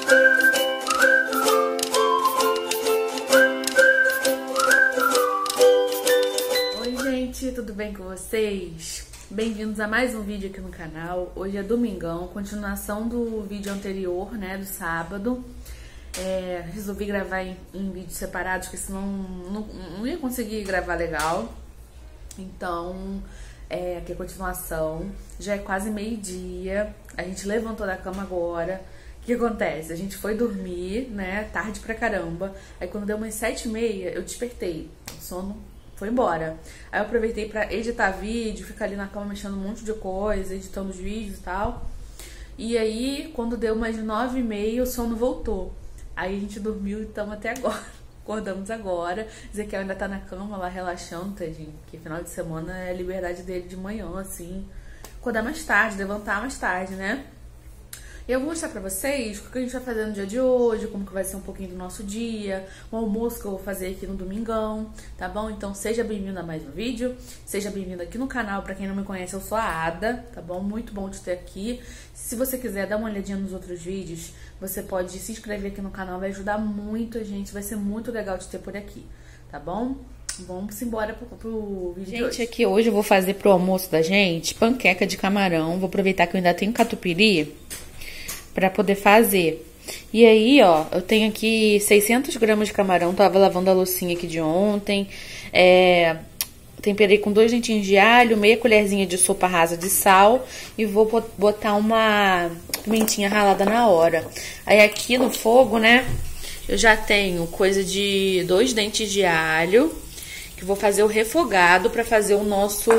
Tudo bem com vocês? Bem-vindos a mais um vídeo aqui no canal. Hoje é domingão, continuação do vídeo anterior, né, do sábado. Resolvi gravar em vídeos separados, porque senão não ia conseguir gravar legal. Então, aqui é a continuação. Já é quase meio-dia, a gente levantou da cama agora. O que acontece? A gente foi dormir, né, tarde pra caramba. Aí quando deu umas 7h30, eu despertei. O sono foi embora. Aí eu aproveitei pra editar vídeo, ficar ali na cama mexendo um monte de coisa, editando os vídeos e tal. E aí, quando deu umas 9h30, o sono voltou. Aí a gente dormiu e estamos até agora. Acordamos agora. Ezequiel ainda tá na cama lá relaxando, tadinho. Porque final de semana é a liberdade dele de manhã, assim. Acordar mais tarde, levantar mais tarde, né? E eu vou mostrar pra vocês o que a gente vai fazer no dia de hoje, como que vai ser um pouquinho do nosso dia, o almoço que eu vou fazer aqui no domingão, tá bom? Então seja bem-vindo a mais um vídeo, seja bem-vindo aqui no canal. Pra quem não me conhece, eu sou a Ada, tá bom? Muito bom te ter aqui. Se você quiser dar uma olhadinha nos outros vídeos, você pode se inscrever aqui no canal, vai ajudar muito a gente, vai ser muito legal te ter por aqui, tá bom? Vamos embora pro vídeo de hoje. Gente, aqui hoje eu vou fazer pro almoço da gente panqueca de camarão. Vou aproveitar que eu ainda tenho catupiry pra poder fazer. E aí, ó, eu tenho aqui 600 gramas de camarão. Tava lavando a loucinha aqui de ontem. Temperei com 2 dentinhos de alho, meia colherzinha de sopa rasa de sal. E vou botar uma pimentinha ralada na hora. Aí aqui no fogo, né, eu já tenho coisa de 2 dentes de alho. Que vou fazer o refogado pra fazer o nosso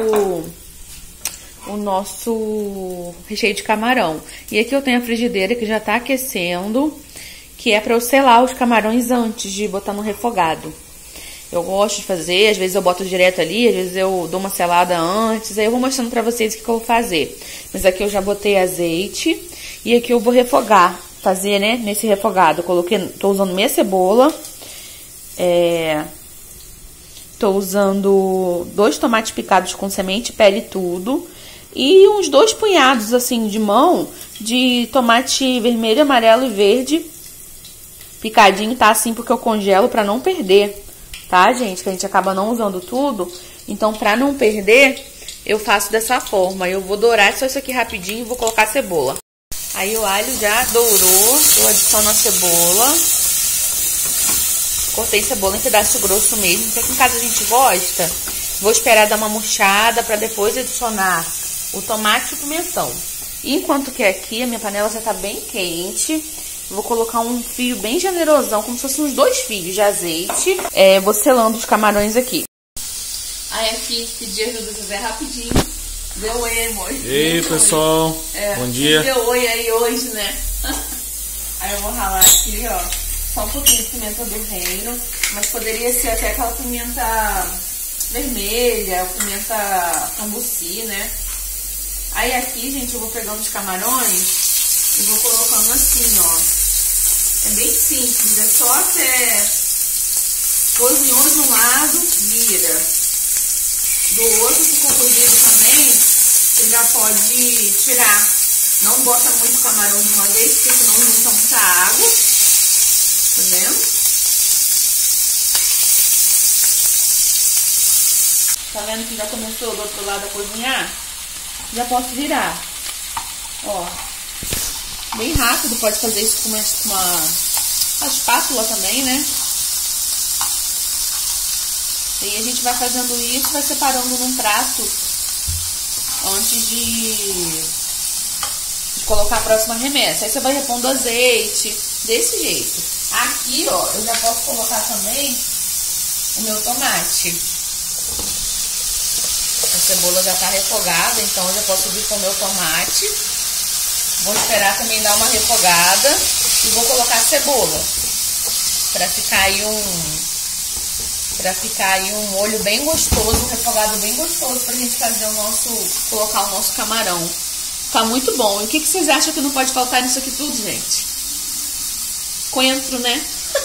recheio de camarão. E aqui eu tenho a frigideira que já tá aquecendo, que é pra eu selar os camarões antes de botar no refogado. Eu gosto de fazer, às vezes eu boto direto ali, às vezes eu dou uma selada antes, aí eu vou mostrando pra vocês o que eu vou fazer. Mas aqui eu já botei azeite e aqui eu vou refogar, fazer, né, nesse refogado. Tô usando meia cebola, tô usando 2 tomates picados com semente, pele e tudo. E uns 2 punhados, assim, de mão, de tomate vermelho, amarelo e verde. Picadinho, tá? Assim, porque eu congelo pra não perder, tá, gente? Que a gente acaba não usando tudo. Então, pra não perder, eu faço dessa forma. Eu vou dourar só isso aqui rapidinho e vou colocar a cebola. Aí o alho já dourou, eu adiciono a cebola. Cortei cebola em pedaço grosso mesmo, porque aqui em casa a gente gosta. Vou esperar dar uma murchada pra depois adicionar o tomate e o pimentão. Enquanto que aqui a minha panela já tá bem quente, vou colocar um fio bem generosão, como se fossem uns 2 fios de azeite. Vou selando os camarões aqui. Aí aqui, pedi ajuda do José rapidinho. Deu oi, amor. Ei, pessoal. Bom dia. Deu oi aí hoje, né? Aí eu vou ralar aqui, ó, só um pouquinho de pimenta do reino, mas poderia ser até aquela pimenta vermelha, pimenta cambuci, né? Aí aqui, gente, eu vou pegando os camarões e vou colocando assim, ó. É bem simples, é só até cozinhou de um lado, vira. Do outro, ficou cozido também, você já pode tirar. Não bota muito camarão de uma vez, porque senão junta muita água. Tá vendo? Tá vendo que já começou do outro lado a cozinhar? Já posso virar. Ó. Bem rápido, pode fazer isso com uma espátula também, né? E aí a gente vai fazendo isso, vai separando num prato antes de colocar a próxima remessa. Aí você vai repondo azeite, desse jeito. Aqui, ó, eu já posso colocar também o meu tomate. A cebola já tá refogada, então eu já posso vir com o meu tomate. Vou esperar também dar uma refogada e vou colocar a cebola. Pra ficar aí um molho bem gostoso, um refogado bem gostoso pra gente fazer colocar o nosso camarão. Tá muito bom. E o que vocês acham que não pode faltar nisso aqui tudo, gente? Coentro, né?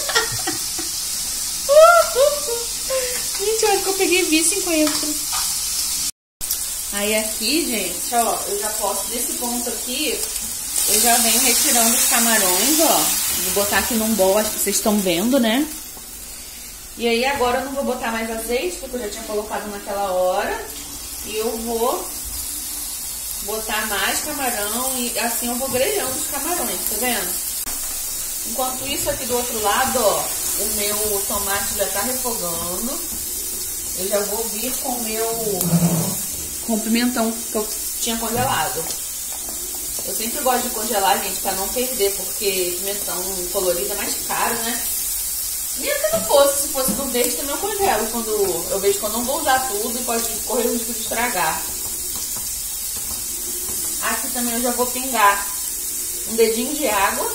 Gente, eu acho que eu peguei vício em coentro. Aí aqui, gente, ó, eu já posso, desse ponto aqui, eu já venho retirando os camarões, ó, Vou botar aqui num bowl, acho que vocês estão vendo, né? E aí agora eu não vou botar mais azeite, porque eu já tinha colocado naquela hora. E eu vou botar mais camarão e assim eu vou grelhando os camarões, tá vendo? Enquanto isso, aqui do outro lado, ó, o meu tomate já tá refogando. Eu já vou vir com o pimentão que eu tinha congelado. Eu sempre gosto de congelar, gente, pra não perder, porque pimentão colorido é mais caro, né? Mesmo que não fosse, se fosse do verde também eu congelo quando eu vejo que eu não vou usar tudo e pode correr o risco de estragar. Aqui também eu já vou pingar um dedinho de água.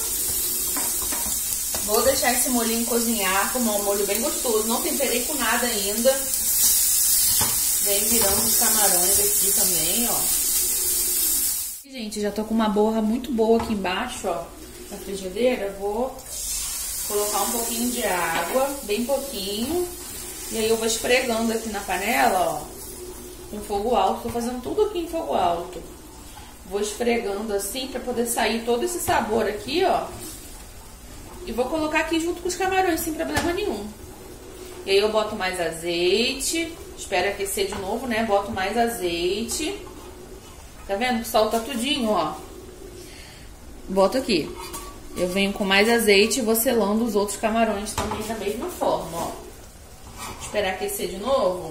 Vou deixar esse molhinho cozinhar, como é um molho bem gostoso. Não temperei com nada ainda. Vem virando os camarões aqui também, ó. Gente, já tô com uma borra muito boa aqui embaixo, ó, na frigideira. Vou colocar um pouquinho de água, bem pouquinho. E aí eu vou esfregando aqui na panela, ó, com fogo alto. Tô fazendo tudo aqui em fogo alto. Vou esfregando assim pra poder sair todo esse sabor aqui, ó. E vou colocar aqui junto com os camarões, sem problema nenhum. E aí eu boto mais azeite. Espero aquecer de novo, né? Boto mais azeite. Tá vendo? Solta tudinho, ó. Boto aqui. Eu venho com mais azeite e vou selando os outros camarões também da mesma forma, ó. Esperar aquecer de novo.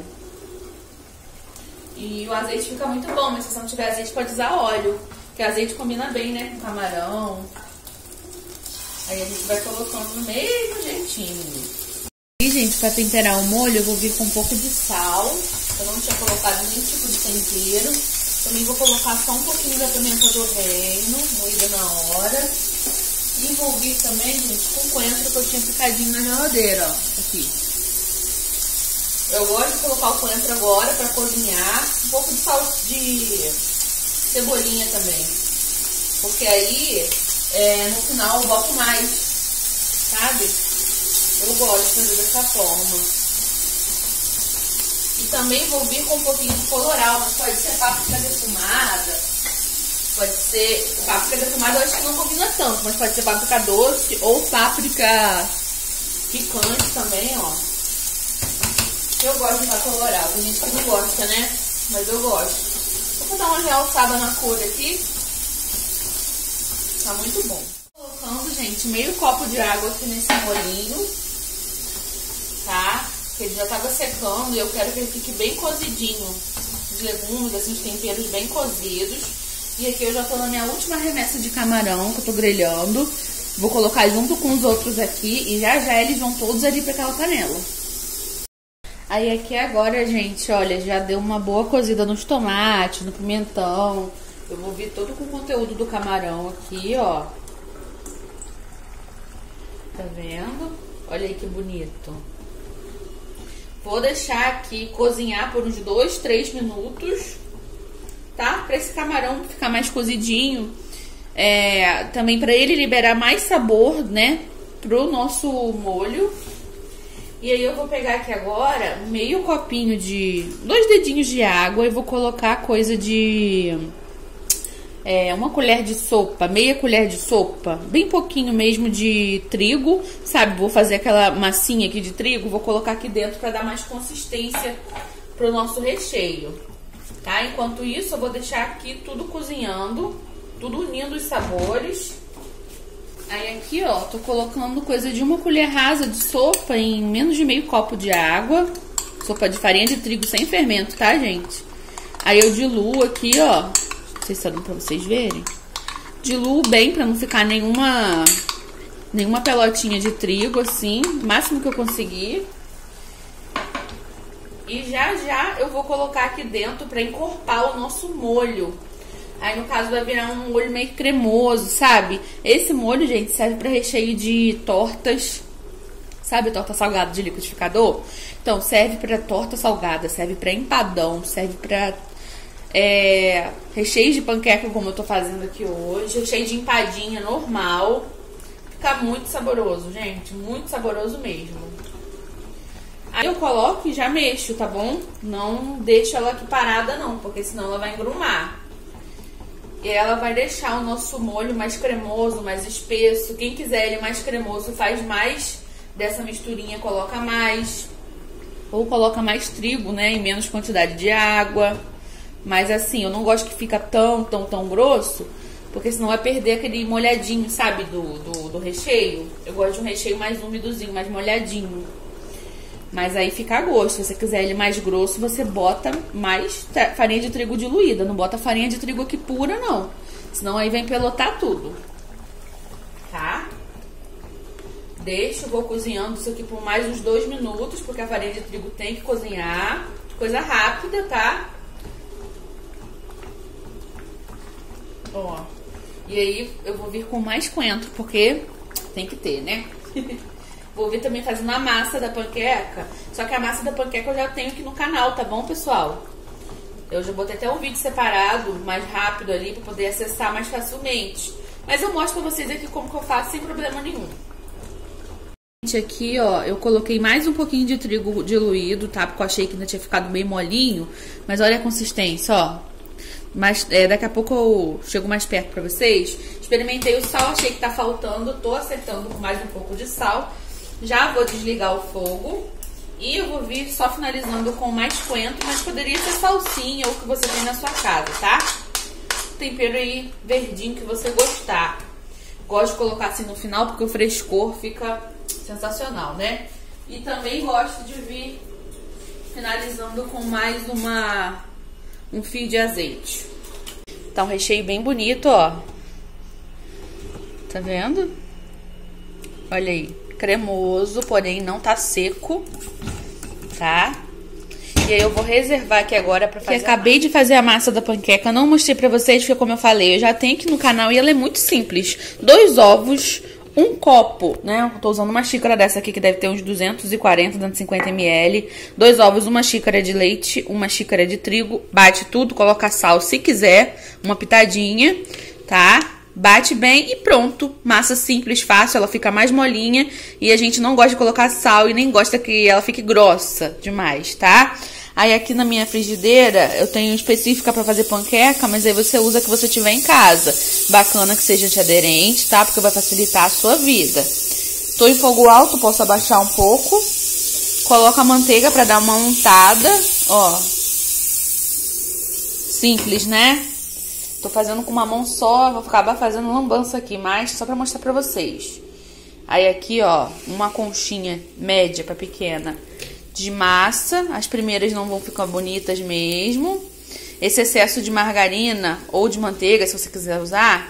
E o azeite fica muito bom, mas se você não tiver azeite pode usar óleo. Porque azeite combina bem, né? Com camarão. Aí a gente vai colocando no mesmo jeitinho. E, gente, pra temperar o molho, eu vou vir com um pouco de sal. Eu não tinha colocado nenhum tipo de tempero. Também vou colocar só um pouquinho da pimenta do reino, moída na hora. E vou vir também, gente, com coentro que eu tinha picadinho na geladeira, ó. Aqui. Eu gosto de colocar o coentro agora pra cozinhar. Um pouco de de cebolinha também. Porque aí... no final eu boto mais, sabe? Eu gosto de fazer dessa forma. E também vou vir com um pouquinho de colorau, mas pode ser páprica defumada. Pode ser páprica defumada, eu acho que não combina tanto, mas pode ser páprica doce ou páprica picante também, ó. Eu gosto de usar colorau, tem gente que não gosta, né? Mas eu gosto. Vou dar uma realçada na cor aqui. Tá muito bom. Colocando, gente, meio copo de água aqui nesse molinho, tá? Porque ele já tava secando e eu quero que ele fique bem cozidinho. Os legumes, assim, os temperos bem cozidos. E aqui eu já tô na minha última remessa de camarão que eu tô grelhando. Vou colocar junto com os outros aqui e já já eles vão todos ali pra aquela panela. Aí aqui agora, gente, olha, já deu uma boa cozida nos tomates, no pimentão. Eu vou vir todo com o conteúdo do camarão aqui, ó. Tá vendo? Olha aí que bonito. Vou deixar aqui cozinhar por uns 2, 3 minutos, tá? Pra esse camarão ficar mais cozidinho. Também pra ele liberar mais sabor, né? Pro nosso molho. E aí eu vou pegar aqui agora meio copinho de... 2 dedinhos de água e vou colocar coisa de... uma colher de sopa, meia colher de sopa, bem pouquinho mesmo de trigo, sabe? Vou fazer aquela massinha aqui de trigo, vou colocar aqui dentro para dar mais consistência pro nosso recheio, tá? Enquanto isso, eu vou deixar aqui tudo cozinhando, tudo unindo os sabores. Aí aqui, ó, tô colocando coisa de 1 colher rasa de sopa em menos de meio copo de água, sopa de farinha de trigo sem fermento, tá, gente? Aí eu diluo aqui, ó. Não sei se tá dando pra vocês verem. Diluo bem pra não ficar nenhuma pelotinha de trigo, assim. O máximo que eu conseguir. E já já eu vou colocar aqui dentro pra encorpar o nosso molho. Aí no caso vai virar um molho meio cremoso, sabe? Esse molho, gente, serve pra recheio de tortas. Sabe torta salgada de liquidificador? Então serve pra torta salgada, serve pra empadão, serve pra... recheio de panqueca, como eu tô fazendo aqui hoje, recheio de empadinha normal. Fica muito saboroso, gente, muito saboroso mesmo. Aí eu coloco e já mexo, tá bom? Não deixo ela aqui parada não, porque senão ela vai engrumar. E ela vai deixar o nosso molho mais cremoso, mais espesso. Quem quiser ele mais cremoso faz mais dessa misturinha, coloca mais. Ou coloca mais trigo, né, em menos quantidade de água. Mas assim, eu não gosto que fica tão grosso, porque senão vai perder aquele molhadinho, sabe, do recheio. Eu gosto de um recheio mais úmidozinho, mais molhadinho. Mas aí fica a gosto. Se você quiser ele mais grosso, você bota mais farinha de trigo diluída. Não bota farinha de trigo aqui pura, não. Senão aí vem pelotar tudo. Tá? Vou cozinhando isso aqui por mais uns 2 minutos, porque a farinha de trigo tem que cozinhar. Coisa rápida, tá? Ó. E aí eu vou vir com mais coentro, porque tem que ter, né? Vou vir também fazendo a massa da panqueca. Só que a massa da panqueca eu já tenho aqui no canal, tá bom, pessoal? Eu já botei até um vídeo separado, mais rápido ali, pra poder acessar mais facilmente. Mas eu mostro pra vocês aqui como que eu faço sem problema nenhum. Aqui, ó, eu coloquei mais um pouquinho de trigo diluído, tá? Porque eu achei que ainda tinha ficado bem molinho. Mas olha a consistência, ó. Mas daqui a pouco eu chego mais perto pra vocês. Experimentei o sal, achei que tá faltando. Tô acertando com mais um pouco de sal. Já vou desligar o fogo. E eu vou vir só finalizando com mais coentro. Mas poderia ser salsinha ou o que você tem na sua casa, tá? Tempero aí verdinho que você gostar. Gosto de colocar assim no final porque o frescor fica sensacional, né? E também gosto de vir finalizando com mais um fio de azeite. Tá um recheio bem bonito, ó. Tá vendo? Olha aí. Cremoso, porém não tá seco. Tá? E aí eu vou reservar aqui agora pra fazer. Acabei de fazer a massa da panqueca. Não mostrei pra vocês, porque como eu falei, eu já tenho aqui no canal e ela é muito simples. 2 ovos, 1 copo, né? Eu tô usando uma xícara dessa aqui que deve ter uns 240, 250 ml. 2 ovos, 1 xícara de leite, 1 xícara de trigo. Bate tudo, coloca sal se quiser, uma pitadinha, tá? Bate bem e pronto. Massa simples, fácil, ela fica mais molinha. E a gente não gosta de colocar sal e nem gosta que ela fique grossa demais, tá? Aí aqui na minha frigideira eu tenho específica pra fazer panqueca, mas aí você usa a que você tiver em casa. Bacana que seja antiaderente, tá? Porque vai facilitar a sua vida. Tô em fogo alto, posso abaixar um pouco. Coloco a manteiga pra dar uma untada, ó. Simples, né? Tô fazendo com uma mão só, vou acabar fazendo lambança aqui, mas só pra mostrar pra vocês. Aí aqui, ó, uma conchinha média pra pequena de massa. As primeiras não vão ficar bonitas mesmo. Esse excesso de margarina ou de manteiga, se você quiser usar,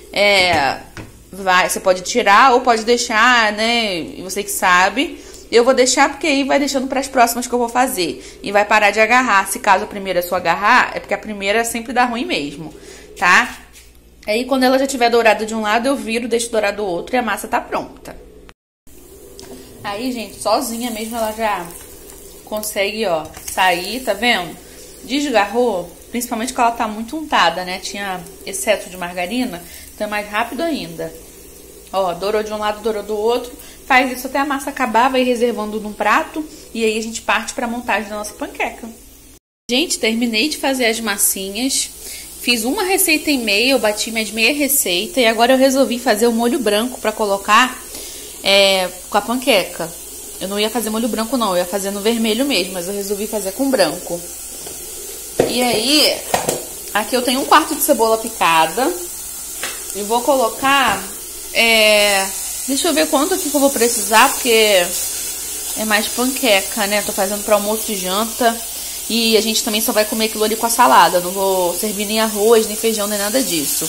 você pode tirar ou pode deixar, né? E você que sabe. Eu vou deixar porque aí vai deixando para as próximas que eu vou fazer. E vai parar de agarrar. Se caso a primeira só agarrar, é porque a primeira sempre dá ruim mesmo, tá? Aí quando ela já estiver dourada de um lado, eu viro, deixo dourar do outro e a massa tá pronta. Aí, gente, sozinha mesmo ela já consegue, ó, sair, tá vendo? Desgarrou, principalmente quando ela tá muito untada, né? Tinha excesso de margarina, então é mais rápido ainda. Ó, dourou de um lado, dourou do outro. Faz isso até a massa acabar, vai reservando num prato. E aí a gente parte pra montagem da nossa panqueca. Gente, terminei de fazer as massinhas. Fiz uma receita e meia, eu bati mais meia receita. E agora eu resolvi fazer o molho branco pra colocar com a panqueca. Eu não ia fazer molho branco não, eu ia fazer no vermelho mesmo, mas eu resolvi fazer com branco. E aí, aqui eu tenho 1/4 de cebola picada. E vou colocar, deixa eu ver quanto aqui que eu vou precisar, porque é mais panqueca, né? Tô fazendo para almoço e janta. E a gente também só vai comer aquilo ali com a salada. Não vou servir nem arroz, nem feijão, nem nada disso.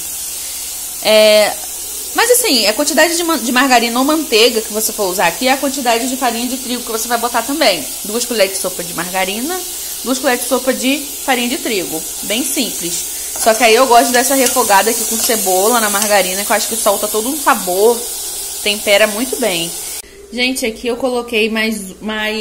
Mas assim, a quantidade de margarina ou manteiga que você for usar aqui é a quantidade de farinha de trigo que você vai botar também. 2 colheres de sopa de margarina, 2 colheres de sopa de farinha de trigo. Bem simples. Só que aí eu gosto dessa refogada aqui com cebola na margarina, que eu acho que solta todo um sabor, tempera muito bem. Gente, aqui eu coloquei mais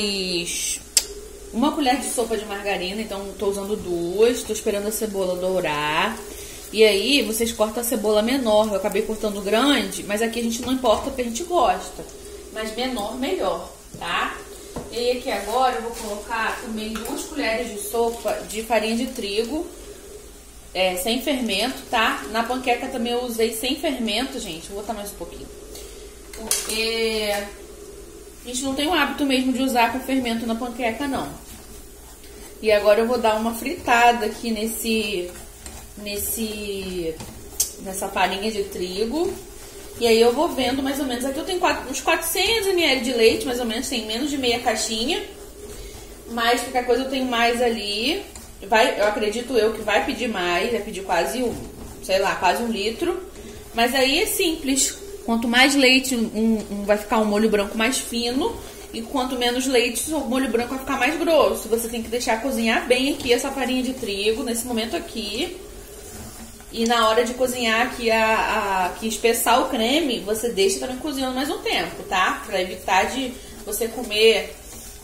1 colher de sopa de margarina, então tô usando 2, tô esperando a cebola dourar. E aí, vocês cortam a cebola menor. Eu acabei cortando grande, mas aqui a gente não importa porque a gente gosta. Mas menor, melhor, tá? E aí, aqui agora eu vou colocar também 2 colheres de sopa de farinha de trigo. sem fermento, tá? Na panqueca também eu usei sem fermento, gente. Vou botar mais um pouquinho. Porque a gente não tem o hábito mesmo de usar com fermento na panqueca, não. E agora eu vou dar uma fritada aqui nessa farinha de trigo. E aí eu vou vendo mais ou menos. Aqui eu tenho uns 400 ml de leite, mais ou menos. Tem menos de meia caixinha. Mas qualquer coisa eu tenho mais ali. Eu acredito que vai pedir mais. Vai pedir quase quase 1 litro. Mas aí é simples. Quanto mais leite, vai ficar um molho branco mais fino. E quanto menos leite, o molho branco vai ficar mais grosso. Você tem que deixar cozinhar bem aqui essa farinha de trigo, nesse momento aqui. E na hora de cozinhar aqui, que espessar o creme, você deixa também cozinhando mais um tempo, tá? Pra evitar de você comer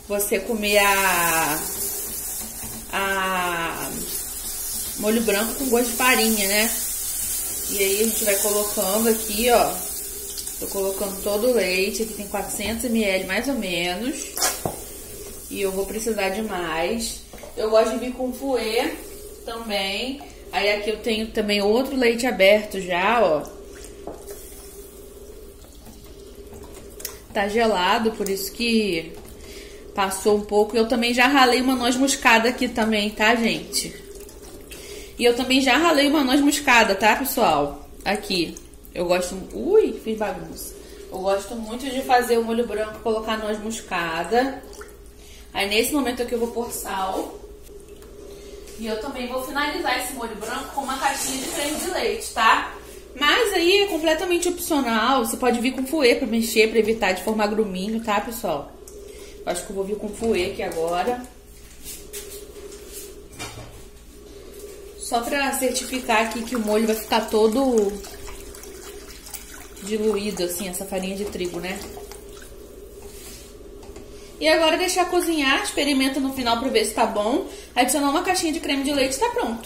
molho branco com gosto de farinha, né? E aí a gente vai colocando aqui, ó. Tô colocando todo o leite, aqui tem 400 ml mais ou menos. E eu vou precisar de mais. Eu gosto de vir com fouet também. Aí aqui eu tenho também outro leite aberto já, ó. Tá gelado, por isso que passou um pouco. Eu também já ralei uma noz moscada aqui também, tá, gente? E eu também já ralei uma noz moscada, tá, pessoal? Aqui. Eu gosto... Ui, fiz bagunça. Eu gosto muito de fazer o molho branco, colocar noz moscada. Aí nesse momento aqui eu vou pôr sal. E eu também vou finalizar esse molho branco com uma caixinha de creme de leite, tá? Mas aí é completamente opcional. Você pode vir com fouet pra mexer, pra evitar de formar gruminho, tá, pessoal? Eu acho que eu vou vir com fouet aqui agora. Só pra certificar aqui que o molho vai ficar todo diluído, assim, essa farinha de trigo, né? E agora deixar cozinhar, experimenta no final pra ver se tá bom. Adicionar uma caixinha de creme de leite e tá pronto.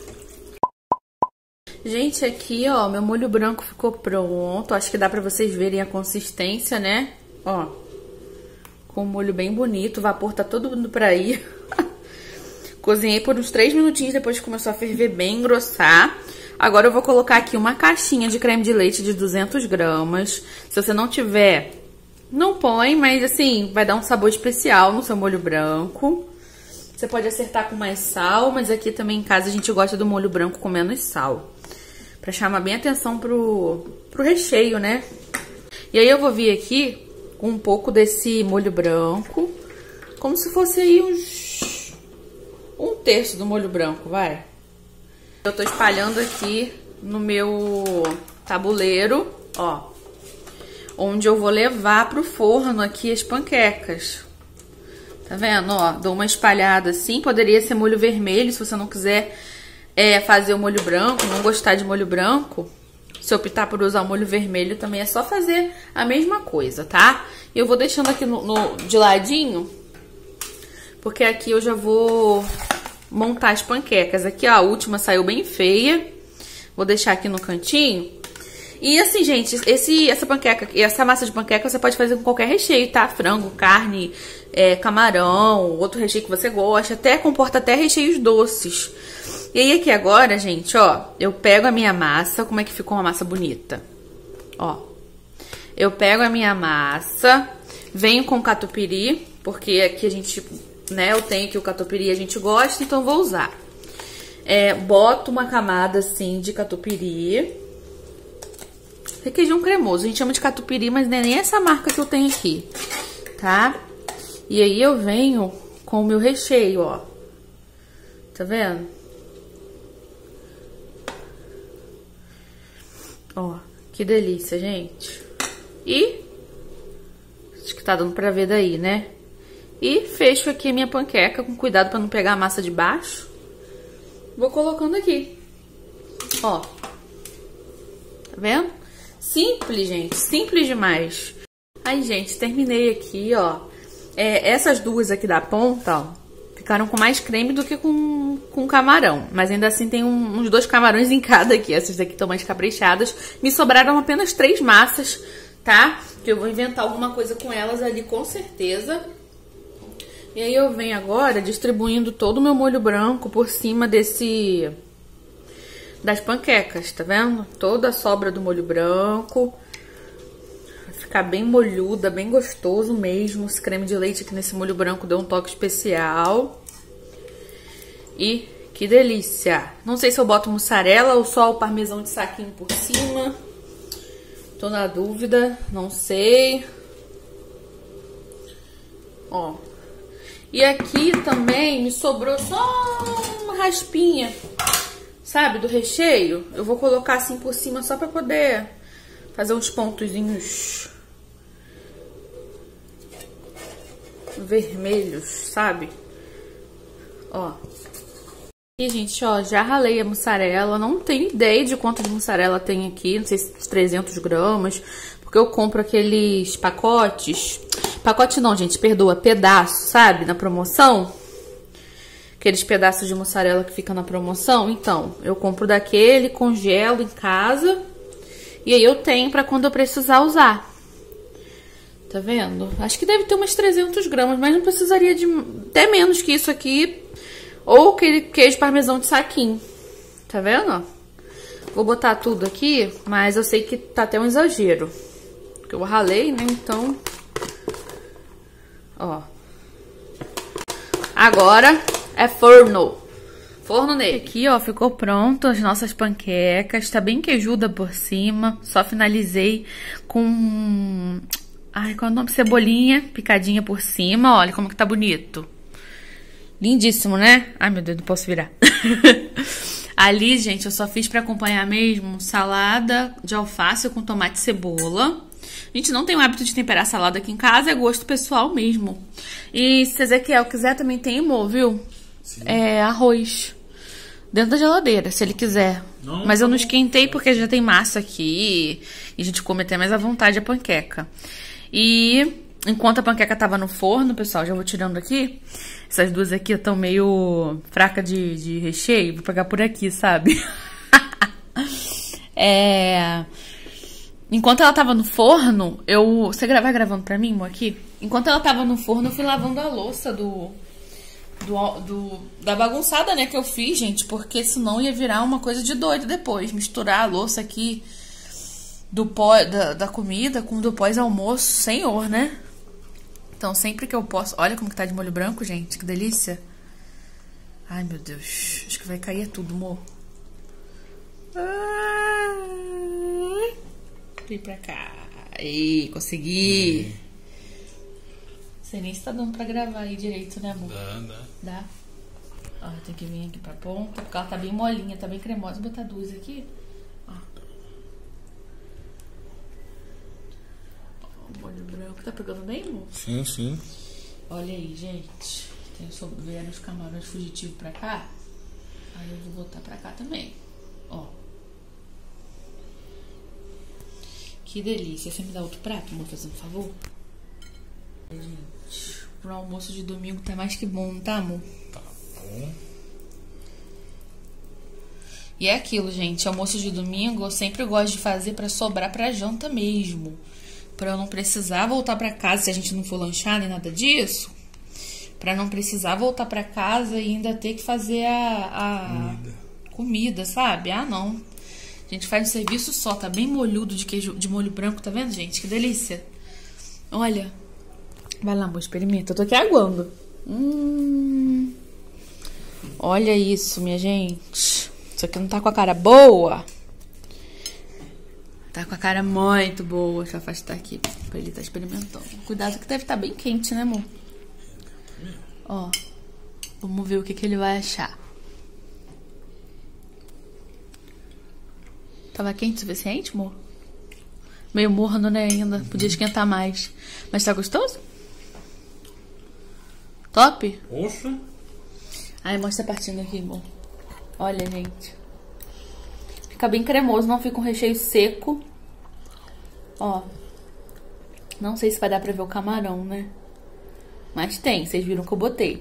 Gente, aqui, ó, meu molho branco ficou pronto. Acho que dá pra vocês verem a consistência, né? Ó, com um molho bem bonito. O vapor tá todo indo pra aí. Cozinhei por uns 3 minutinhos depois que começou a ferver bem, engrossar. Agora eu vou colocar aqui uma caixinha de creme de leite de 200 gramas. Se você não tiver, não põe, mas assim, vai dar um sabor especial no seu molho branco. Você pode acertar com mais sal, mas aqui também em casa a gente gosta do molho branco com menos sal. Pra chamar bem atenção pro recheio, né? E aí eu vou vir aqui com um pouco desse molho branco, como se fosse aí uns 1/3 do molho branco, vai. Eu tô espalhando aqui no meu tabuleiro, ó, onde eu vou levar pro forno aqui as panquecas. Tá vendo, ó? Dou uma espalhada assim, poderia ser molho vermelho, se você não quiser fazer o molho branco, não gostar de molho branco. Se optar por usar o molho vermelho, também é só fazer a mesma coisa, tá? E eu vou deixando aqui de ladinho, porque aqui eu já vou montar as panquecas. Aqui, ó, a última saiu bem feia. Vou deixar aqui no cantinho. E assim, gente, essa massa de panqueca você pode fazer com qualquer recheio, tá? Frango, carne, camarão, outro recheio que você gosta. Comporta até recheios doces. E aí aqui agora, gente, ó, eu pego a minha massa. Como é que ficou uma massa bonita? Ó, eu pego a minha massa, venho com catupiry, porque aqui a gente, né, eu tenho aqui o catupiry, a gente gosta, então vou usar. Boto uma camada assim de catupiry. Requeijão cremoso, a gente chama de catupiry, mas não é nem essa marca que eu tenho aqui, tá? E aí eu venho com o meu recheio, ó. Tá vendo? Ó, que delícia, gente. E acho que tá dando pra ver daí, né? E fecho aqui a minha panqueca, com cuidado pra não pegar a massa de baixo. Vou colocando aqui. Ó. Tá vendo? Simples, gente. Simples demais. Aí, gente, terminei aqui, ó. Essas duas aqui da ponta, ó, ficaram com mais creme do que com camarão. Mas ainda assim tem uns 2 camarões em cada aqui. Essas daqui estão mais caprichadas. Me sobraram apenas 3 massas, tá? Que eu vou inventar alguma coisa com elas ali, com certeza. E aí eu venho agora distribuindo todo o meu molho branco por cima das panquecas, tá vendo? Toda a sobra do molho branco. Vai ficar bem molhuda, bem gostoso mesmo. Esse creme de leite aqui nesse molho branco deu um toque especial. E que delícia! Não sei se eu boto mussarela ou só o parmesão de saquinho por cima. Tô na dúvida, não sei. Ó. E aqui também me sobrou só uma raspinha, sabe, do recheio. Eu vou colocar assim por cima só pra poder fazer uns pontozinhos vermelhos, sabe? Ó. E, gente, ó, já ralei a mussarela. Não tenho ideia de quanto de mussarela tem aqui. Não sei se 300 gramas. Porque eu compro aqueles pacotes. Pacote não, gente, perdoa. Pedaço, sabe? Na promoção. Aqueles pedaços de mussarela que ficam na promoção. Então, eu compro daquele, congelo em casa. E aí eu tenho pra quando eu precisar usar. Tá vendo? Acho que deve ter umas 300 gramas. Mas não precisaria de até menos que isso aqui. Ou aquele queijo parmesão de saquinho. Tá vendo? Vou botar tudo aqui, mas eu sei que tá até um exagero. Porque eu ralei, né? Então... Ó. Agora é forno. Forno nele. Aqui, ó, ficou pronto as nossas panquecas. Tá bem queijuda por cima. Só finalizei com... Ai, qual é o nome? Cebolinha picadinha por cima. Olha como que tá bonito. Lindíssimo, né? Ai, meu Deus, não posso virar. Ali, gente, eu só fiz pra acompanhar mesmo salada de alface com tomate e cebola. A gente não tem o hábito de temperar salada aqui em casa, é gosto pessoal mesmo. E se Ezequiel quiser, também tem amor, viu? Sim. É arroz. Dentro da geladeira, se ele quiser. Não, mas eu não esquentei porque já tem massa aqui. E a gente come até mais à vontade a panqueca. E... enquanto a panqueca tava no forno, pessoal, já vou tirando aqui. Essas duas aqui estão meio fraca de recheio. Vou pegar por aqui, sabe? Enquanto ela tava no forno, Você vai gravando pra mim, amor, aqui? Enquanto ela tava no forno, eu fui lavando a louça da bagunçada, né, que eu fiz, gente. Porque senão ia virar uma coisa de doido depois. Misturar a louça aqui da comida com do pós-almoço, senhor, né? Então, sempre que eu posso... Olha como que tá de molho branco, gente. Que delícia. Ai, meu Deus. Acho que vai cair tudo, amor. Vem pra cá. Aí, consegui. Não sei nem se tá dando pra gravar aí direito, né, amor? Dá. Ó, tem que vir aqui pra ponta, porque ela tá bem molinha, tá bem cremosa. Vou botar duas aqui. Ó. O molho branco tá pegando bem, amor? Sim, sim. Olha aí, gente. Vieram os camarões fugitivos pra cá. Aí eu vou botar pra cá também. Ó. Que delícia. Você me dá outro prato, amor, fazendo um favor? Gente, pro almoço de domingo tá mais que bom, tá, amor? Tá bom. E é aquilo, gente. Almoço de domingo eu sempre gosto de fazer pra sobrar pra janta mesmo. Pra eu não precisar voltar pra casa se a gente não for lanchar nem nada disso. Pra não precisar voltar pra casa e ainda ter que fazer a comida, sabe? Ah, não. A gente faz um serviço só, tá bem molhudo de queijo, de molho branco, tá vendo, gente? Que delícia. Olha. Vai lá, amor, experimenta. Eu tô aqui aguando. Olha isso, minha gente. Isso aqui não tá com a cara boa. Tá com a cara muito boa. Deixa eu afastar aqui pra ele tá experimentando. Cuidado que deve estar bem quente, né, amor? Ó. Vamos ver o que ele vai achar. Tava quente o suficiente, amor? Meio morno, né, ainda. Podia esquentar mais. Mas tá gostoso? Top? Poxa. Ai, mostra a partinha aqui, amor. Olha, gente. Fica bem cremoso, não fica um recheio seco. Ó. Não sei se vai dar pra ver o camarão, né? Mas tem, vocês viram que eu botei.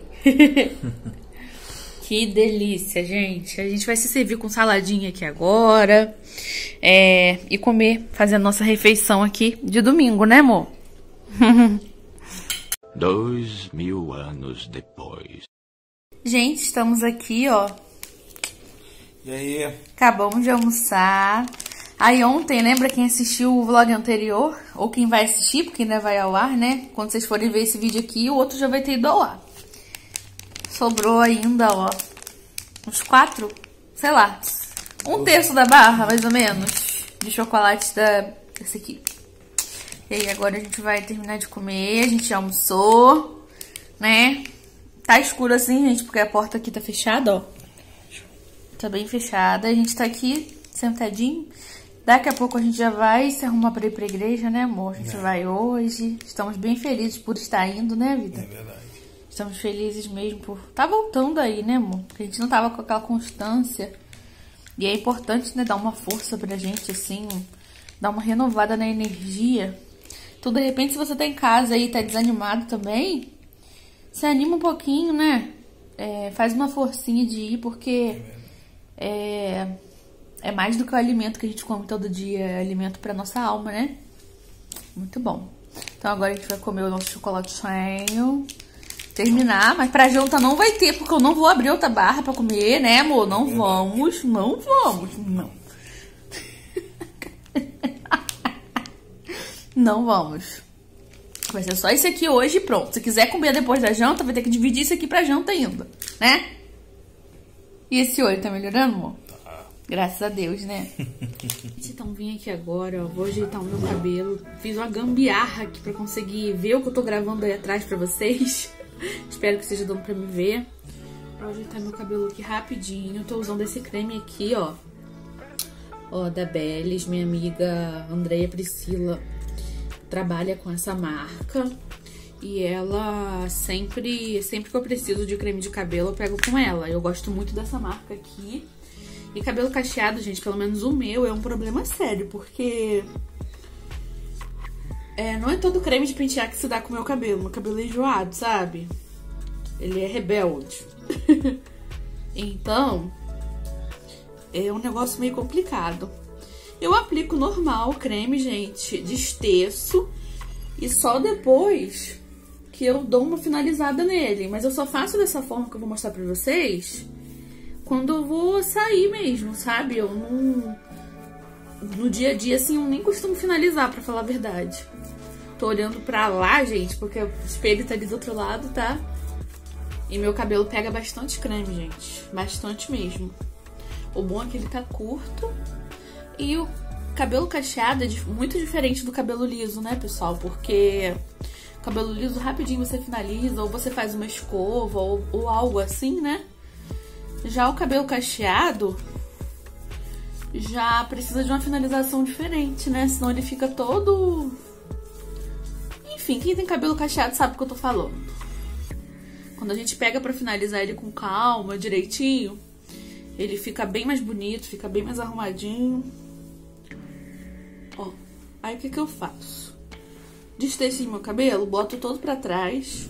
Que delícia, gente. A gente vai se servir com saladinha aqui agora. E comer, fazer a nossa refeição aqui de domingo, né, amor? 2000 anos depois. Gente, estamos aqui, ó. E aí? Acabamos de almoçar. Aí ontem, lembra quem assistiu o vlog anterior? Ou quem vai assistir, porque ainda vai ao ar, né? Quando vocês forem ver esse vídeo aqui, o outro já vai ter ido ao ar. Sobrou ainda, ó, uns 4, sei lá, 1/3 da barra, mais ou menos, de chocolate desse aqui. E aí agora a gente vai terminar de comer, a gente já almoçou, né? Tá escuro assim, gente, porque a porta aqui tá fechada, ó. Tá bem fechada, a gente tá aqui sentadinho. Daqui a pouco a gente já vai se arrumar pra ir pra igreja, né, amor? A gente vai hoje. Estamos bem felizes por estar indo, né, vida? É verdade. Estamos felizes mesmo por tá voltando aí, né, amor? Porque a gente não tava com aquela constância. E é importante, né, dar uma força pra gente, assim, dar uma renovada na energia. Então, de repente, se você tá em casa aí e tá desanimado também, se anima um pouquinho, né? Faz uma forcinha de ir, porque é mais do que o alimento que a gente come todo dia, é alimento pra nossa alma, né? Muito bom. Então agora a gente vai comer o nosso chocolatinho, terminar, mas pra janta não vai ter, porque eu não vou abrir outra barra pra comer, né, amor? Não vamos, não. Não vamos. Vai ser só isso aqui hoje e pronto. Se quiser comer depois da janta, vai ter que dividir isso aqui pra janta ainda, né? E esse olho tá melhorando, amor? Graças a Deus, né? Então vim aqui agora, ó, vou ajeitar o meu cabelo. Fiz uma gambiarra aqui pra conseguir ver o que eu tô gravando aí atrás pra vocês. Espero que esteja dando pra me ver. Vou ajeitar meu cabelo aqui rapidinho. Tô usando esse creme aqui, ó. Ó, da Bellis. Minha amiga Andreia Priscila trabalha com essa marca. E ela sempre que eu preciso de creme de cabelo, eu pego com ela. Eu gosto muito dessa marca aqui. E cabelo cacheado, gente, pelo menos o meu, é um problema sério, porque não é todo creme de pentear que se dá com o meu cabelo. Meu cabelo é enjoado, sabe? Ele é rebelde. Então, é um negócio meio complicado. Eu aplico normal o creme, gente, desteço, e só depois que eu dou uma finalizada nele. Mas eu só faço dessa forma que eu vou mostrar pra vocês quando eu vou sair mesmo, sabe? Eu não... No dia a dia, assim, eu nem costumo finalizar, pra falar a verdade. Tô olhando pra lá, gente, porque o espelho tá ali do outro lado, tá? E meu cabelo pega bastante creme, gente. Bastante mesmo. O bom é que ele tá curto. E o cabelo cacheado é muito diferente do cabelo liso, né, pessoal? Porque o cabelo liso, rapidinho você finaliza, ou você faz uma escova, ou algo assim, né? Já o cabelo cacheado já precisa de uma finalização diferente, né? Senão ele fica todo... Enfim, quem tem cabelo cacheado sabe o que eu tô falando. Quando a gente pega pra finalizar ele com calma, direitinho, ele fica bem mais bonito, fica bem mais arrumadinho. Ó, aí o que eu faço? Desteci meu cabelo, boto todo pra trás.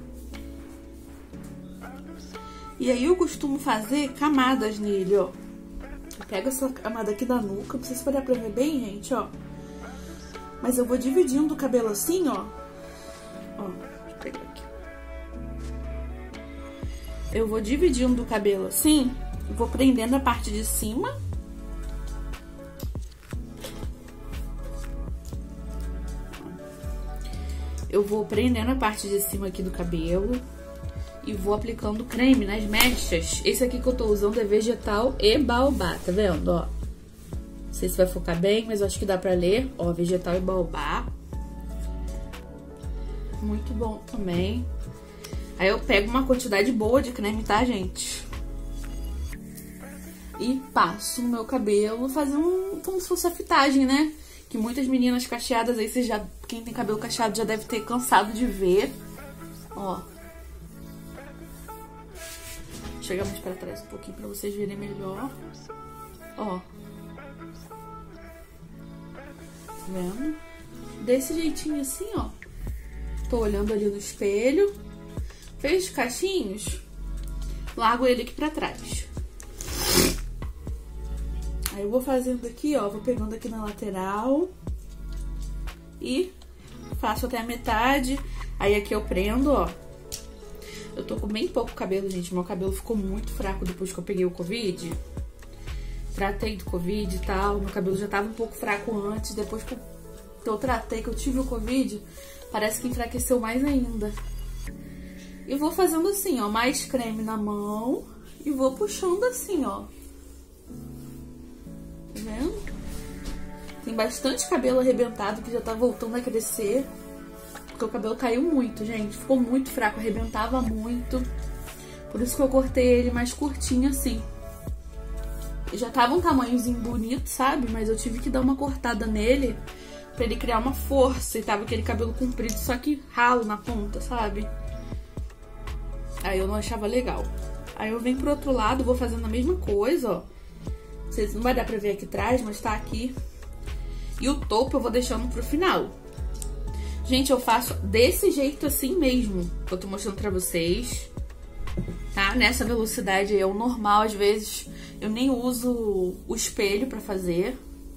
E aí eu costumo fazer camadas nele, ó. Eu pego essa camada aqui da nuca, não sei se vai dar pra ver bem, gente, ó. Mas eu vou dividindo o cabelo assim, ó. Ó, deixa eu pegar aqui. Eu vou dividindo o cabelo assim, vou prendendo a parte de cima. Eu vou prendendo a parte de cima aqui do cabelo. E vou aplicando creme nas mechas. Esse aqui que eu tô usando é vegetal e baobá, tá vendo, ó? Não sei se vai focar bem, mas eu acho que dá pra ler. Ó, vegetal e baobá. Muito bom também. Aí eu pego uma quantidade boa de creme, tá, gente? E passo no meu cabelo, fazer como se fosse a fitagem, né? Que muitas meninas cacheadas aí, quem tem cabelo cacheado já deve ter cansado de ver. Ó. Chegar mais pra trás um pouquinho pra vocês verem melhor. Ó. Tá vendo? Desse jeitinho assim, ó. Tô olhando ali no espelho. Fez os cachinhos. Largo ele aqui pra trás. Aí eu vou fazendo aqui, ó. Vou pegando aqui na lateral. E faço até a metade. Aí aqui eu prendo, ó. Eu tô com bem pouco cabelo, gente. Meu cabelo ficou muito fraco depois que eu peguei o Covid. tratei do Covid e tal. Meu cabelo já tava um pouco fraco antes. Depois que eu tratei, que eu tive o Covid, parece que enfraqueceu mais ainda. E vou fazendo assim, ó, mais creme na mão e vou puxando assim, ó. Tá vendo? Tem bastante cabelo arrebentado que já tá voltando a crescer. Porque o cabelo caiu muito, gente. Ficou muito fraco, arrebentava muito. Por isso que eu cortei ele mais curtinho assim. Já tava um tamanhozinho bonito, sabe? Mas eu tive que dar uma cortada nele pra ele criar uma força. E tava aquele cabelo comprido, só que ralo na ponta, sabe? Aí eu não achava legal. Aí eu venho pro outro lado, vou fazendo a mesma coisa, ó. Vocês não vai dar pra ver aqui atrás, mas tá aqui. E o topo eu vou deixando pro final. Gente, eu faço desse jeito assim mesmo, que eu tô mostrando pra vocês. Tá? Nessa velocidade aí é o normal, às vezes eu nem uso o espelho pra fazer.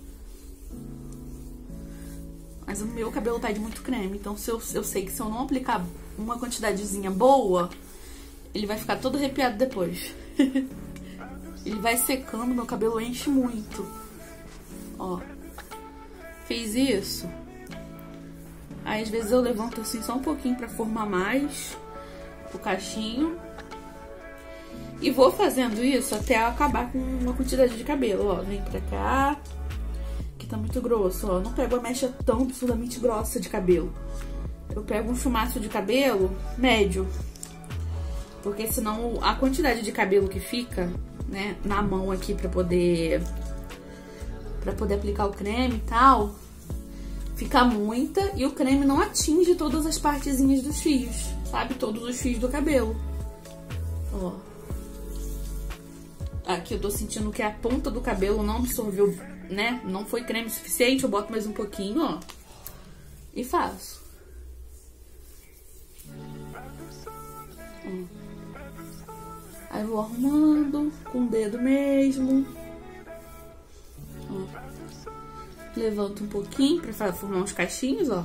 Mas o meu cabelo tá de muito creme, então eu sei que se eu não aplicar uma quantidadezinha boa, ele vai ficar todo arrepiado depois. Ele vai secando, meu cabelo enche muito. Ó. Fiz isso. Aí às vezes eu levanto assim só um pouquinho pra formar mais o cachinho. E vou fazendo isso até acabar com uma quantidade de cabelo, ó. Vem pra cá. Que tá muito grosso, ó. Não pego a mecha tão absurdamente grossa de cabelo. Eu pego um chumaço de cabelo médio. Porque senão a quantidade de cabelo que fica, né, na mão aqui pra poder aplicar o creme e tal, fica muita e o creme não atinge todas as partezinhas dos fios, sabe? Todos os fios do cabelo. Ó. Aqui eu tô sentindo que a ponta do cabelo não absorveu, né? Não foi creme suficiente, eu boto mais um pouquinho, ó. E faço. Ó. Aí vou arrumando com o dedo mesmo. Ó. Levanto um pouquinho pra formar uns cachinhos, ó.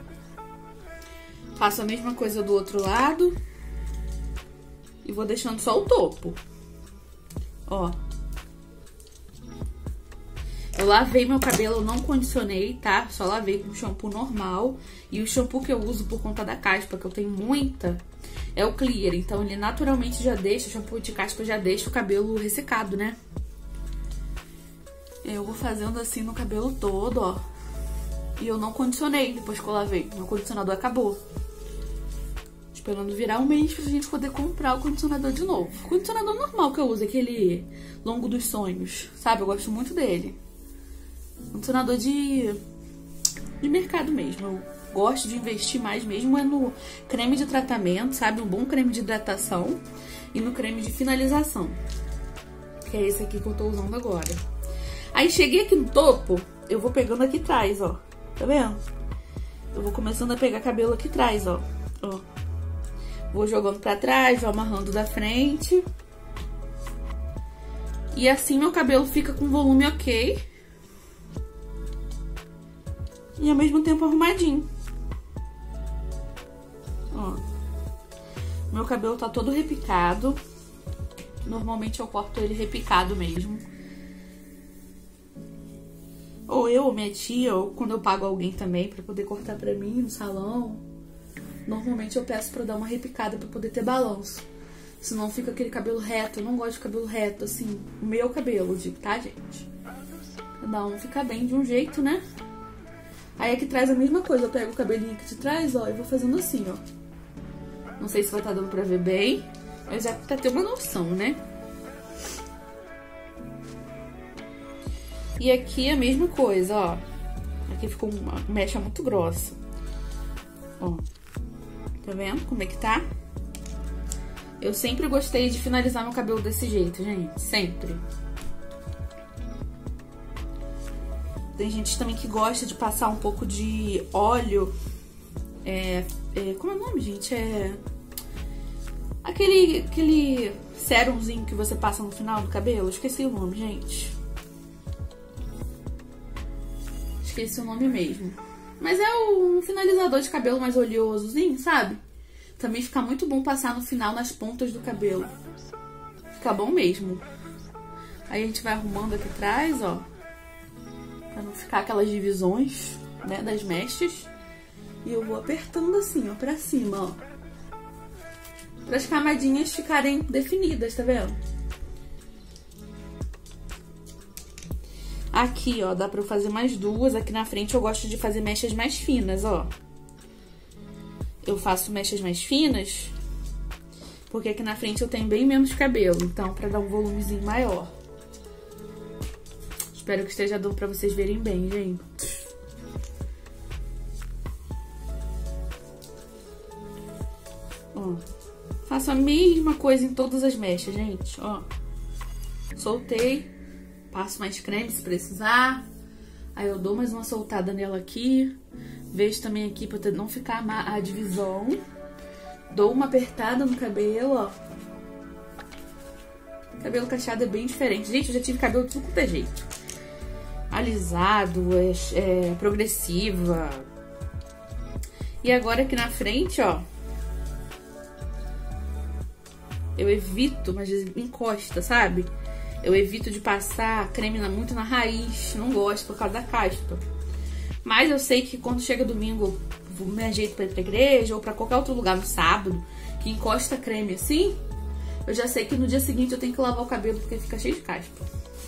Faço a mesma coisa do outro lado. E vou deixando só o topo. Ó. Eu lavei meu cabelo, não condicionei, tá? Só lavei com shampoo normal. E o shampoo que eu uso por conta da caspa, que eu tenho muita, é o Clear. Então ele naturalmente já deixa, o shampoo de caspa já deixa o cabelo ressecado, né? Eu vou fazendo assim no cabelo todo, ó. E eu não condicionei depois que eu lavei. Meu condicionador acabou. Esperando virar um mês pra gente poder comprar o condicionador de novo. O condicionador normal que eu uso, aquele Longo dos Sonhos, sabe? Eu gosto muito dele. Condicionador de mercado mesmo. Eu gosto de investir mais mesmo é no creme de tratamento, sabe? Um bom creme de hidratação e no creme de finalização. Que é esse aqui que eu tô usando agora. Aí cheguei aqui no topo, eu vou pegando aqui atrás, ó. Tá vendo? Eu vou começando a pegar cabelo aqui atrás, ó. Ó. Vou jogando pra trás, vou amarrando da frente. E assim meu cabelo fica com volume ok. E ao mesmo tempo arrumadinho. Ó. Meu cabelo tá todo repicado. Normalmente eu corto ele repicado mesmo. Ou eu, ou minha tia, ou quando eu pago alguém também pra poder cortar pra mim no salão. Normalmente eu peço pra dar uma repicada pra poder ter balanço. Senão fica aquele cabelo reto. Eu não gosto de cabelo reto, assim. O meu cabelo, digo, tá, gente? Cada um fica bem de um jeito, né? Aí aqui traz a mesma coisa. Eu pego o cabelinho aqui de trás, ó, e vou fazendo assim, ó. Não sei se vai estar dando pra ver bem. Mas já pra ter uma noção, né? E aqui a mesma coisa, ó. Aqui ficou uma mecha muito grossa. Ó. Tá vendo como é que tá? Eu sempre gostei de finalizar meu cabelo desse jeito, gente. Sempre. Tem gente também que gosta de passar um pouco de óleo. Como é o nome, gente? Aquele sérumzinho que você passa no final do cabelo. Esqueci o nome, gente. Esqueci o nome mesmo. Mas é um finalizador de cabelo mais oleosozinho, sabe? Também fica muito bom passar no final nas pontas do cabelo. Fica bom mesmo. Aí a gente vai arrumando aqui atrás, ó. Pra não ficar aquelas divisões, né, das mechas. E eu vou apertando assim, ó, pra cima, ó. Para as camadinhas ficarem definidas, tá vendo? Aqui, ó, dá pra eu fazer mais duas. Aqui na frente eu gosto de fazer mechas mais finas, ó. Eu faço mechas mais finas porque aqui na frente eu tenho bem menos cabelo. Então, pra dar um volumezinho maior. Espero que esteja dando pra vocês verem bem, gente. Ó. Faço a mesma coisa em todas as mechas, gente, ó. Soltei. Passo mais creme se precisar. Aí eu dou mais uma soltada nela aqui. Vejo também aqui pra não ficar a divisão. Dou uma apertada no cabelo, ó. Cabelo cacheado é bem diferente. Gente, eu já tive cabelo de tudo quanto é jeito. Alisado, progressiva. E agora aqui na frente, ó. Eu evito, mas encosta, sabe? Eu evito de passar creme muito na raiz. Não gosto por causa da caspa. Mas eu sei que quando chega domingo, eu me ajeito pra ir pra igreja ou pra qualquer outro lugar no sábado, que encosta creme assim, eu já sei que no dia seguinte eu tenho que lavar o cabelo porque fica cheio de caspa.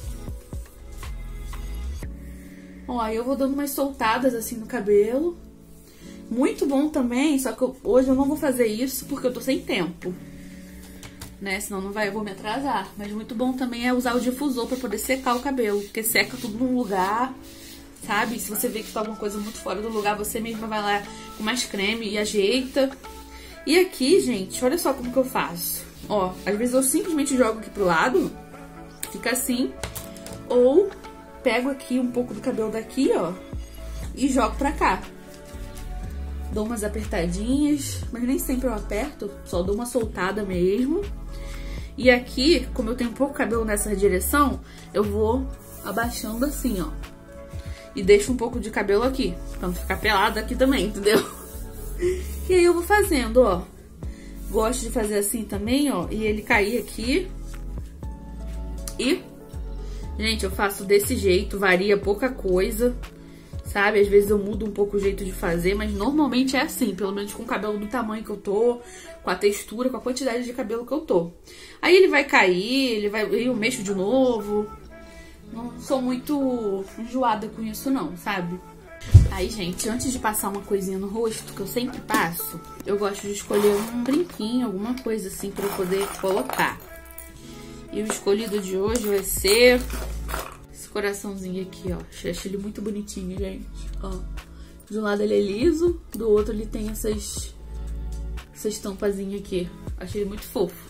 Ó, aí eu vou dando umas soltadas assim no cabelo. Muito bom também, só que hoje eu não vou fazer isso porque eu tô sem tempo. Né? Senão eu vou me atrasar. Mas muito bom também é usar o difusor pra poder secar o cabelo, porque seca tudo num lugar, sabe? Se você vê que tá alguma coisa muito fora do lugar, você mesma vai lá com mais creme e ajeita. E aqui, gente, olha só como que eu faço. Ó, às vezes eu simplesmente jogo aqui pro lado, fica assim. Ou pego aqui um pouco do cabelo daqui, ó, e jogo pra cá. Dou umas apertadinhas, mas nem sempre eu aperto, só dou uma soltada mesmo. E aqui, como eu tenho pouco cabelo nessa direção, eu vou abaixando assim, ó. E deixo um pouco de cabelo aqui, pra não ficar pelado aqui também, entendeu? E aí eu vou fazendo, ó. Gosto de fazer assim também, ó, e ele cair aqui. E, gente, eu faço desse jeito, varia pouca coisa, sabe? Às vezes eu mudo um pouco o jeito de fazer, mas normalmente é assim, pelo menos com o cabelo do tamanho que eu tô, com a textura, com a quantidade de cabelo que eu tô. Aí ele vai cair, eu mexo de novo. Não sou muito enjoada com isso não, sabe? Aí, gente, antes de passar uma coisinha no rosto, que eu sempre passo, eu gosto de escolher um brinquinho, alguma coisa assim pra eu poder colocar. E o escolhido de hoje vai ser esse coraçãozinho aqui, ó. Achei ele muito bonitinho, gente. Ó, de um lado ele é liso, do outro ele tem essa estampazinha aqui. Achei ele muito fofo.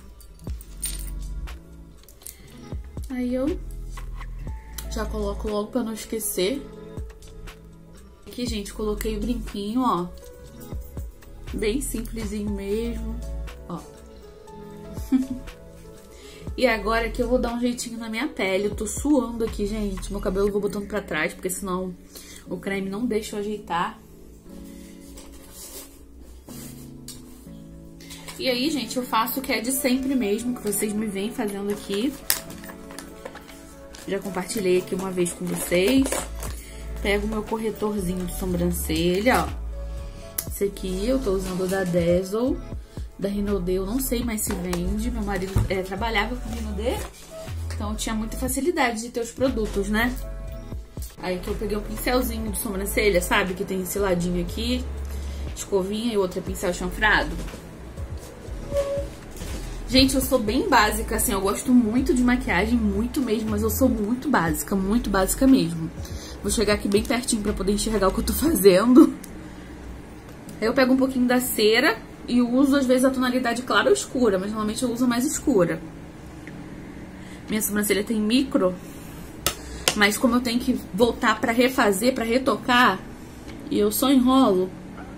Aí eu já coloco logo pra não esquecer. Aqui, gente, coloquei o brinquinho, ó. Bem simplesinho mesmo, ó. E agora aqui eu vou dar um jeitinho na minha pele. Eu tô suando aqui, gente. Meu cabelo eu vou botando pra trás, porque senão o creme não deixa eu ajeitar. E aí, gente, eu faço o que é de sempre mesmo, que vocês me veem fazendo aqui. Já compartilhei aqui uma vez com vocês. Pego o meu corretorzinho de sobrancelha, ó. Esse aqui eu tô usando da Dazzle, da Rinode, eu não sei mais se vende. Meu marido trabalhava com Rinode, então eu tinha muita facilidade de ter os produtos, né? Aí que eu peguei um pincelzinho de sobrancelha, sabe? Que tem esse ladinho aqui, escovinha e outro pincel chanfrado. Gente, eu sou bem básica, assim, eu gosto muito de maquiagem, muito mesmo, mas eu sou muito básica mesmo. Vou chegar aqui bem pertinho pra poder enxergar o que eu tô fazendo. Aí eu pego um pouquinho da cera e uso, às vezes, a tonalidade clara ou escura, mas normalmente eu uso mais escura. Minha sobrancelha tem micro, mas como eu tenho que voltar pra refazer, pra retocar, e eu só enrolo,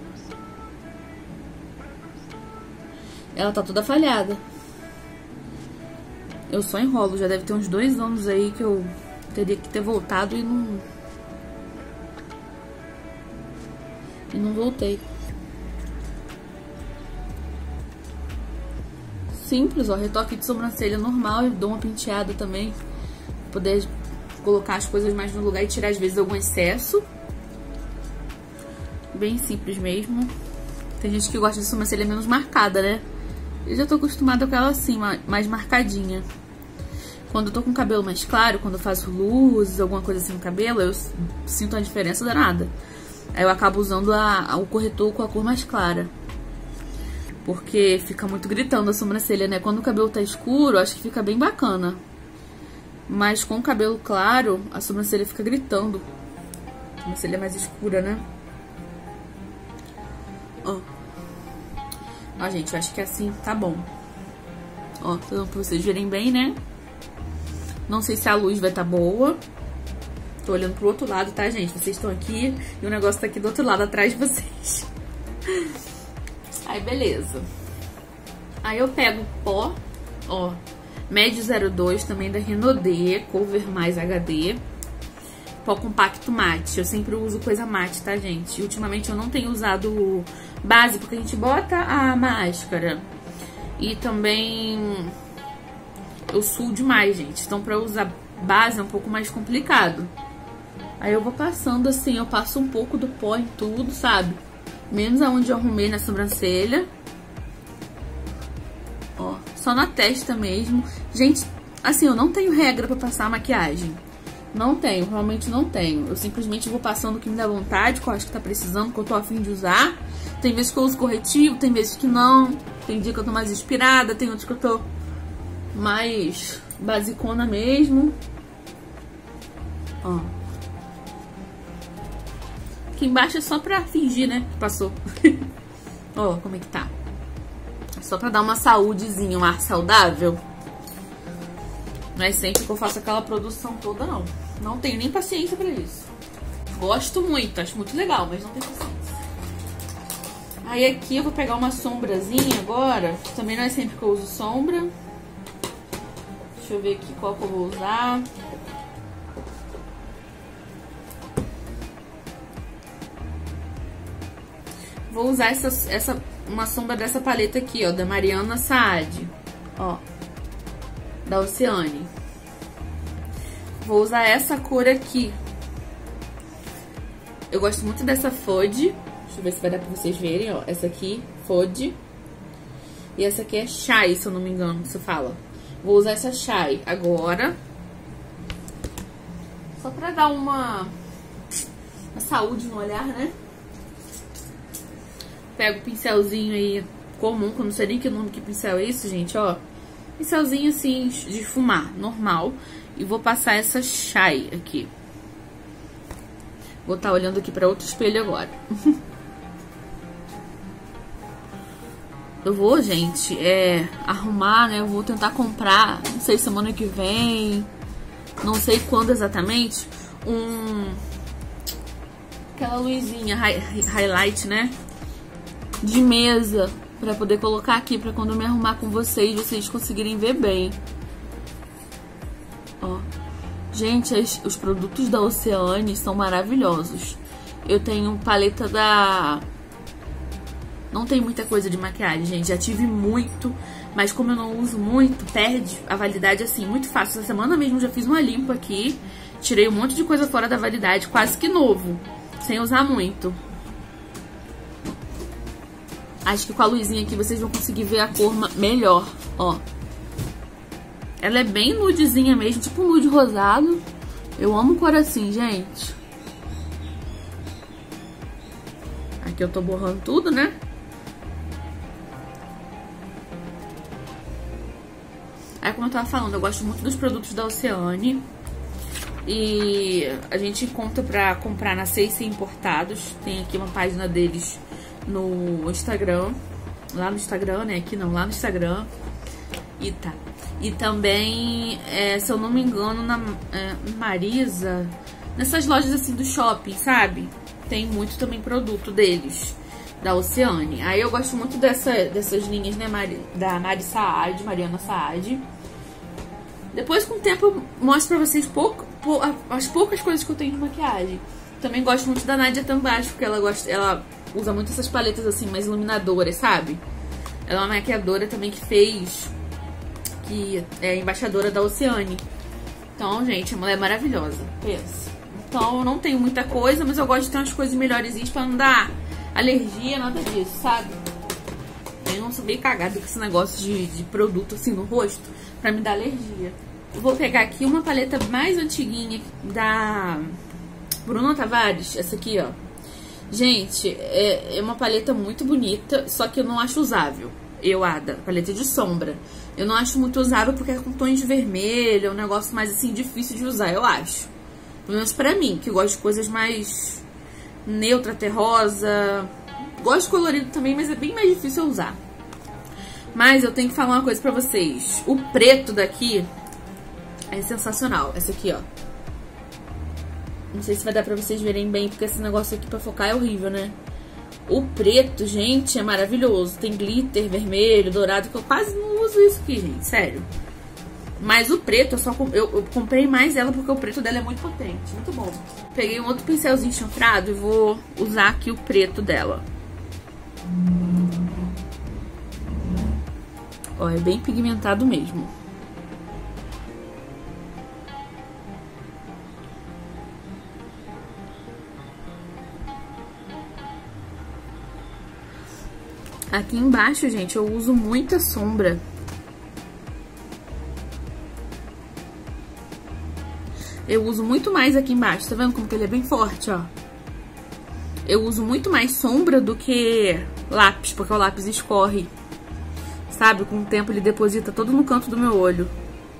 ela tá toda falhada. Eu só enrolo, já deve ter uns 2 anos aí que eu teria que ter voltado e não voltei. Simples, ó, retoque de sobrancelha normal, eu dou uma penteada também, pra poder colocar as coisas mais no lugar e tirar às vezes algum excesso. Bem simples mesmo. Tem gente que gosta de sobrancelha menos marcada, né? Eu já tô acostumada com ela assim, mais marcadinha. Quando eu tô com o cabelo mais claro, quando eu faço luzes, alguma coisa assim no cabelo, eu sinto uma diferença danada. Aí eu acabo usando o corretor com a cor mais clara. Porque fica muito gritando a sobrancelha, né? Quando o cabelo tá escuro, acho que fica bem bacana. Mas com o cabelo claro, a sobrancelha fica gritando. A sobrancelha é mais escura, né? Ó, gente, eu acho que assim tá bom. Ó, pra vocês verem bem, né? Não sei se a luz vai tá boa. Tô olhando pro outro lado, tá, gente? Vocês estão aqui e o negócio tá aqui do outro lado, atrás de vocês. Aí, beleza. Aí eu pego o pó, ó, Médio 02, também da Renaudet, Cover Mais HD. Pó compacto mate. Eu sempre uso coisa mate, tá, gente? E ultimamente eu não tenho usado base, porque a gente bota a máscara. E também eu suo demais, gente. Então pra usar base é um pouco mais complicado. Aí eu vou passando assim, eu passo um pouco do pó em tudo, sabe? Menos aonde eu arrumei na sobrancelha. Ó, só na testa mesmo. Gente, assim, eu não tenho regra pra passar maquiagem. Não tenho, realmente não tenho. Eu simplesmente vou passando o que me dá vontade, que eu acho que tá precisando, que eu tô a fim de usar. Tem vezes que eu uso corretivo, tem vezes que não. Tem dia que eu tô mais inspirada, tem outros que eu tô mais basicona mesmo. Ó. Aqui embaixo é só pra fingir, né, que passou. Ó, como é que tá. Só pra dar uma saúdezinha, um ar saudável. Não é sempre que eu faço aquela produção toda, não. Não tenho nem paciência pra isso. Gosto muito, acho muito legal, mas não tenho paciência. Aí aqui eu vou pegar uma sombrazinha agora. Também não é sempre que eu uso sombra. Deixa eu ver aqui qual que eu vou usar. Vou usar uma sombra dessa paleta aqui, ó, da Mariana Saad, ó, da Oceane. Vou usar essa cor aqui. Eu gosto muito dessa Fode. Deixa eu ver se vai dar pra vocês verem, ó. Essa aqui, Fode. E essa aqui é Shy, se eu não me engano, se fala. Vou usar essa Shy agora. Só pra dar uma saúde no olhar, né? Pego o pincelzinho aí comum, que eu não sei nem que nome que pincel é isso, gente, ó. Pincelzinho assim, de esfumar, normal. E vou passar essa Shy aqui. Vou estar olhando aqui pra outro espelho agora. Eu vou, gente, arrumar, né? Eu vou tentar comprar, não sei, semana que vem, não sei quando exatamente, aquela luzinha highlight, né? De mesa, pra poder colocar aqui, pra quando eu me arrumar com vocês conseguirem ver bem. Ó. Gente, os produtos da Oceane são maravilhosos. Eu tenho paleta da... Não tem muita coisa de maquiagem, gente. Já tive muito, mas como eu não uso muito, perde a validade assim, muito fácil. Essa semana mesmo já fiz uma limpa aqui. Tirei um monte de coisa fora da validade, quase que novo, sem usar muito. Acho que com a luzinha aqui vocês vão conseguir ver a cor melhor, ó. Ela é bem nudezinha mesmo, tipo um nude rosado. Eu amo cor assim, gente. Aqui eu tô borrando tudo, né? Aí, como eu tava falando, eu gosto muito dos produtos da Oceane. E a gente encontra pra comprar na C&C Importados. Tem aqui uma página deles no Instagram. Lá no Instagram, né? Aqui não, lá no Instagram. E tá. E também, se eu não me engano, na Marisa, nessas lojas assim do shopping, sabe? Tem muito também produto deles, da Oceane. Aí eu gosto muito dessas linhas, né, da Mariana Saad. Depois, com o tempo, eu mostro pra vocês as poucas coisas que eu tenho de maquiagem. Também gosto muito da Nadia Tambasco, porque ela usa muito essas paletas assim, mais iluminadoras, sabe? Ela é uma maquiadora também que é embaixadora da Oceane. Então, gente, a mulher é maravilhosa. Pensa. Então, eu não tenho muita coisa, mas eu gosto de ter umas coisas melhorzinhas pra não dar alergia, nada disso, sabe? Eu não sou meio cagada com esse negócio de produto assim no rosto pra me dar alergia. Eu vou pegar aqui uma paleta mais antiguinha da Bruna Tavares, essa aqui, ó. Gente, é uma paleta muito bonita, só que eu não acho usável. Ada, paleta de sombra. Eu não acho muito usável porque é com tons de vermelho, é um negócio mais assim difícil de usar, eu acho. Pelo menos pra mim, que gosto de coisas mais neutra, terrosa. Gosto de colorido também, mas é bem mais difícil eu usar. Mas eu tenho que falar uma coisa pra vocês. O preto daqui é sensacional. Essa aqui, ó. Não sei se vai dar pra vocês verem bem, porque esse negócio aqui pra focar é horrível, né? O preto, gente, é maravilhoso. Tem glitter vermelho, dourado, que eu quase não uso isso aqui, gente. Sério. Mas o preto, eu comprei mais ela porque o preto dela é muito potente. Muito bom. Peguei um outro pincelzinho chanfrado e vou usar aqui o preto dela. Ó, é bem pigmentado mesmo. Aqui embaixo, gente, eu uso muita sombra. Eu uso muito mais aqui embaixo, tá vendo como que ele é bem forte, ó? Eu uso muito mais sombra do que lápis, porque o lápis escorre. Sabe? Com o tempo ele deposita todo no canto do meu olho.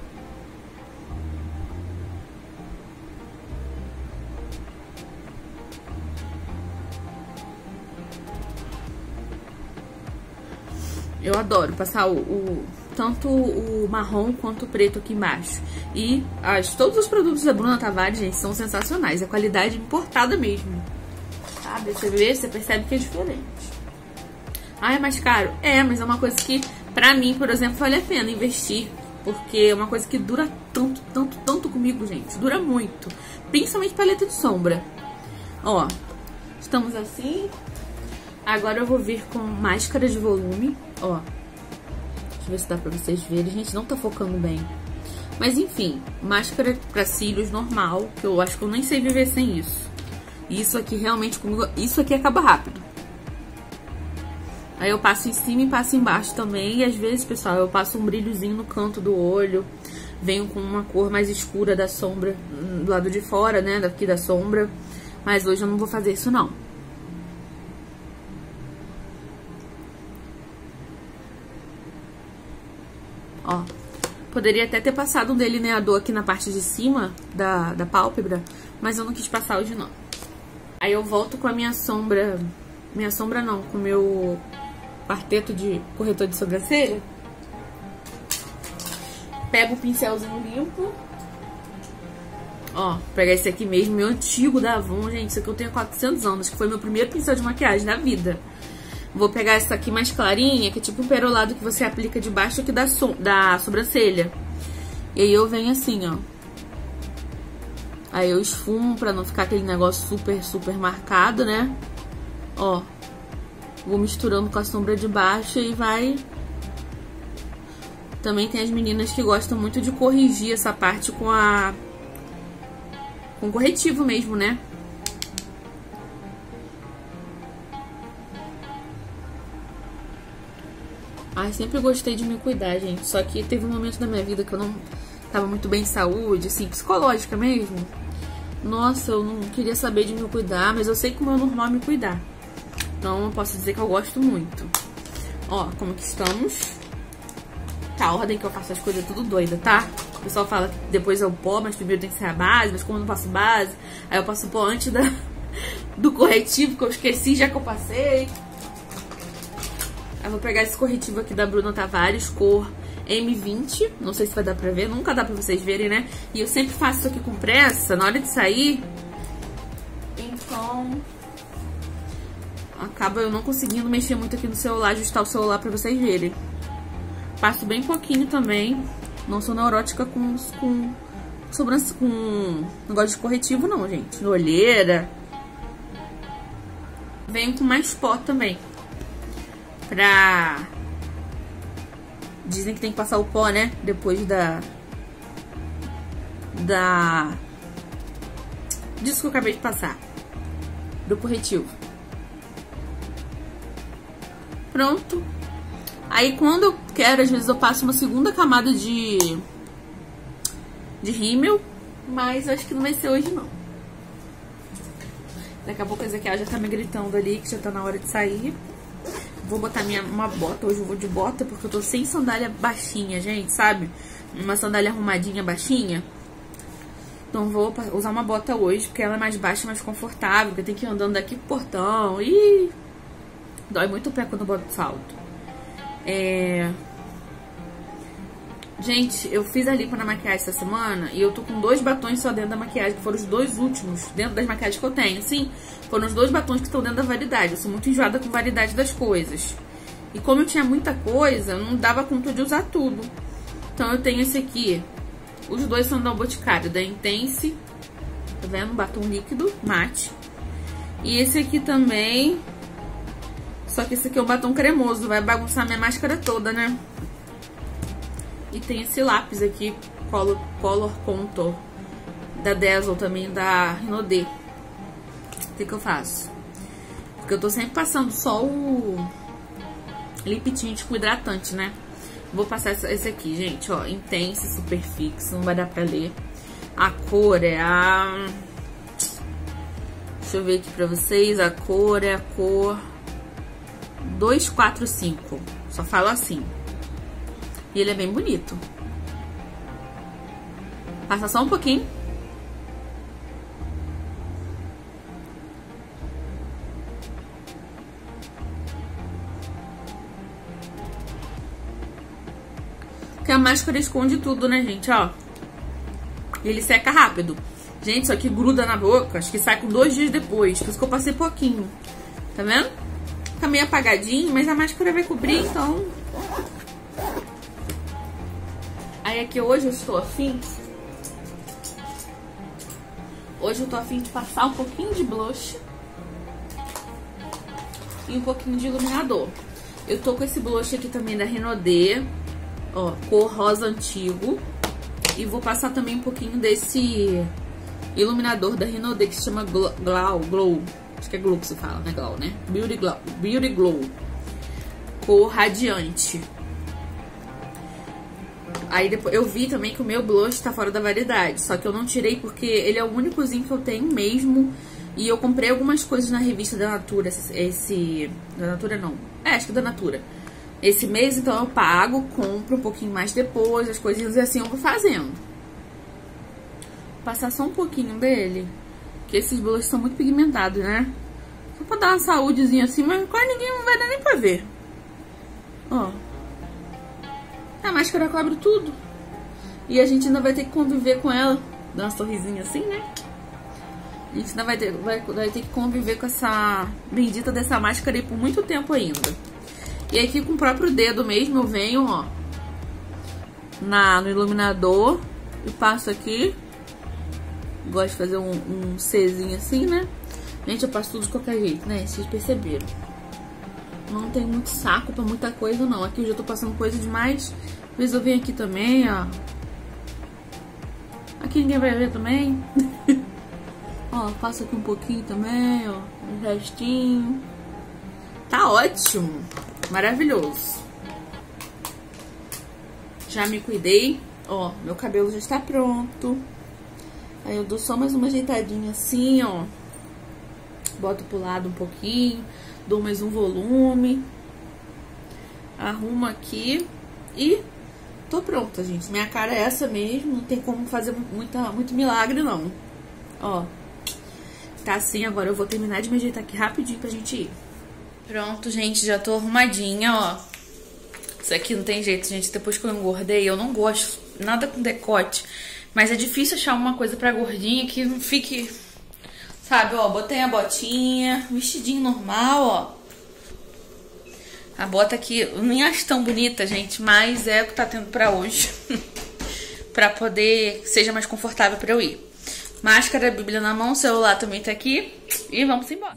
Eu adoro passar tanto o marrom quanto o preto aqui embaixo. E todos os produtos da Bruna Tavares, gente, são sensacionais. A qualidade importada mesmo. Sabe? Você vê, você percebe que é diferente. Ah, é mais caro? É, mas é uma coisa que, pra mim, por exemplo, vale a pena investir. Porque é uma coisa que dura tanto comigo, gente. Dura muito. Principalmente paleta de sombra. Ó, estamos assim. Agora eu vou vir com máscara de volume, ó. Deixa eu ver se dá pra vocês verem. Gente, não tá focando bem. Mas enfim, máscara pra cílios normal, que eu acho que eu nem sei viver sem isso. Isso aqui realmente comigo, isso aqui acaba rápido. Aí eu passo em cima e passo embaixo também. E às vezes, pessoal, eu passo um brilhozinho no canto do olho. Venho com uma cor mais escura da sombra, do lado de fora, né, daqui da sombra. Mas hoje eu não vou fazer isso, não. Ó, poderia até ter passado um delineador aqui na parte de cima da pálpebra, mas eu não quis passar hoje, não. Aí eu volto com a minha sombra não, com o meu quarteto de corretor de sobrancelha. Pego o pincelzinho limpo. Ó, pegar esse aqui mesmo, meu antigo da Avon, gente. Isso aqui eu tenho 400 anos, que foi meu primeiro pincel de maquiagem da vida. Vou pegar essa aqui mais clarinha, que é tipo um perolado que você aplica debaixo aqui da sobrancelha. E aí eu venho assim, ó. Aí eu esfumo pra não ficar aquele negócio super marcado, né? Ó. Vou misturando com a sombra de baixo e vai... Também tem as meninas que gostam muito de corrigir essa parte com corretivo mesmo, né? Ai, sempre gostei de me cuidar, gente. Só que teve um momento da minha vida que eu não tava muito bem em saúde, assim, psicológica mesmo. Nossa, eu não queria saber de me cuidar, mas eu sei como é normal me cuidar. Então, eu posso dizer que eu gosto muito. Ó, como que estamos. Tá, a ordem que eu faço as coisas é tudo doida, tá? O pessoal fala que depois é o pó, mas primeiro tem que ser a base. Mas como eu não passo base, aí eu passo o pó antes do corretivo, que eu esqueci já que eu passei. Eu vou pegar esse corretivo aqui da Bruna Tavares, cor M20. Não sei se vai dar pra ver, nunca dá pra vocês verem, né? E eu sempre faço isso aqui com pressa, na hora de sair. Então... acaba eu não conseguindo mexer muito aqui no celular, ajustar o celular pra vocês verem. Passo bem pouquinho também. Não sou neurótica com negócio de corretivo não, gente. Olheira. Venho com mais pó também. Dizem que tem que passar o pó, né? Depois disso que eu acabei de passar, do corretivo. Pronto. Aí quando eu quero, às vezes eu passo uma segunda camada de rímel, mas acho que não vai ser hoje não. Daqui a pouco a Ezequiel já tá me gritando ali que já tá na hora de sair. Vou botar uma bota, hoje eu vou de bota porque eu tô sem sandália baixinha, gente, sabe? Uma sandália arrumadinha baixinha. Então vou usar uma bota hoje, porque ela é mais baixa e mais confortável, porque eu tenho que ir andando daqui pro portão. E dói muito o pé quando eu boto salto. Gente, eu fiz a lipo na maquiagem essa semana e eu tô com 2 batons só dentro da maquiagem, que foram os 2 últimos dentro das maquiagens que eu tenho. Sim, foram os 2 batons que estão dentro da variedade. Eu sou muito enjoada com variedade das coisas. E como eu tinha muita coisa, não dava conta de usar tudo. Então eu tenho esse aqui. Os 2 são da Boticário, da Intense. Tá vendo? Batom líquido, mate. E esse aqui também. Só que esse aqui é um batom cremoso. Vai bagunçar minha máscara toda, né? E tem esse lápis aqui, Color Contour, da Dazzle também, da Renaudet. O que eu faço? Porque eu tô sempre passando só o lip tint com hidratante, né? Vou passar esse aqui, gente, ó. Intense, super fixo, não vai dar pra ler. A cor é a... Deixa eu ver aqui pra vocês. A cor é a cor 245. Só falo assim. E ele é bem bonito. Passa só um pouquinho. Porque a máscara esconde tudo, né, gente? Ó. E ele seca rápido. Gente, isso aqui gruda na boca. Acho que sai com 2 dias depois. Por isso que eu passei pouquinho. Tá vendo? Fica meio apagadinho, mas a máscara vai cobrir, então... Aí aqui hoje eu estou afim. Hoje eu tô afim de passar um pouquinho de blush e um pouquinho de iluminador. Eu tô com esse blush aqui também da Renaudet, ó, cor rosa antigo. E vou passar também um pouquinho desse iluminador da Renaudet que se chama Glow. Acho que é Glow que se fala, né? Glow, né? Beauty Glow. Cor radiante. Aí depois eu vi também que o meu blush tá fora da variedade. Só que eu não tirei porque ele é o únicozinho que eu tenho mesmo. E eu comprei algumas coisas na revista da Natura. Da Natura não. Acho que da Natura. Esse mês, então eu pago, compro um pouquinho mais depois, as coisinhas assim eu vou fazendo. Vou passar só um pouquinho dele. Porque esses blushes são muito pigmentados, né? Só pra dar uma saúdezinha assim, mas quase ninguém não vai dar nem pra ver. Ó. A máscara cobre tudo. E a gente ainda vai ter que conviver com ela. Dar uma sorrisinha assim, né? A gente ainda vai ter que conviver com essa bendita dessa máscara aí por muito tempo ainda. E aqui com o próprio dedo mesmo eu venho, ó, no iluminador e passo aqui. Gosto de fazer um Czinho assim, né? Gente, eu passo tudo de qualquer jeito, né? Vocês perceberam. Não tem muito saco pra muita coisa, não. Aqui eu já tô passando coisa demais. Às vezes eu venho aqui também, ó. Aqui ninguém vai ver também. Ó, passo aqui um pouquinho também, ó. Um restinho. Tá ótimo. Maravilhoso. Já me cuidei. Ó, meu cabelo já está pronto. Aí eu dou só mais uma ajeitadinha assim, ó. Boto pro lado um pouquinho. Dou mais um volume. Arrumo aqui. E tô pronta, gente. Minha cara é essa mesmo. Não tem como fazer muito milagre, não. Ó. Tá assim, agora eu vou terminar de me ajeitar aqui rapidinho pra gente ir. Pronto, gente. Já tô arrumadinha, ó. Isso aqui não tem jeito, gente. Depois que eu engordei, eu não gosto nada com decote. Mas é difícil achar uma coisa pra gordinha que não fique... Sabe, ó, botei a botinha, vestidinho normal, ó. A bota aqui, eu nem acho tão bonita, gente, mas é o que tá tendo pra hoje. Pra poder que seja mais confortável pra eu ir. Máscara, Bíblia na mão, celular também tá aqui. E vamos embora.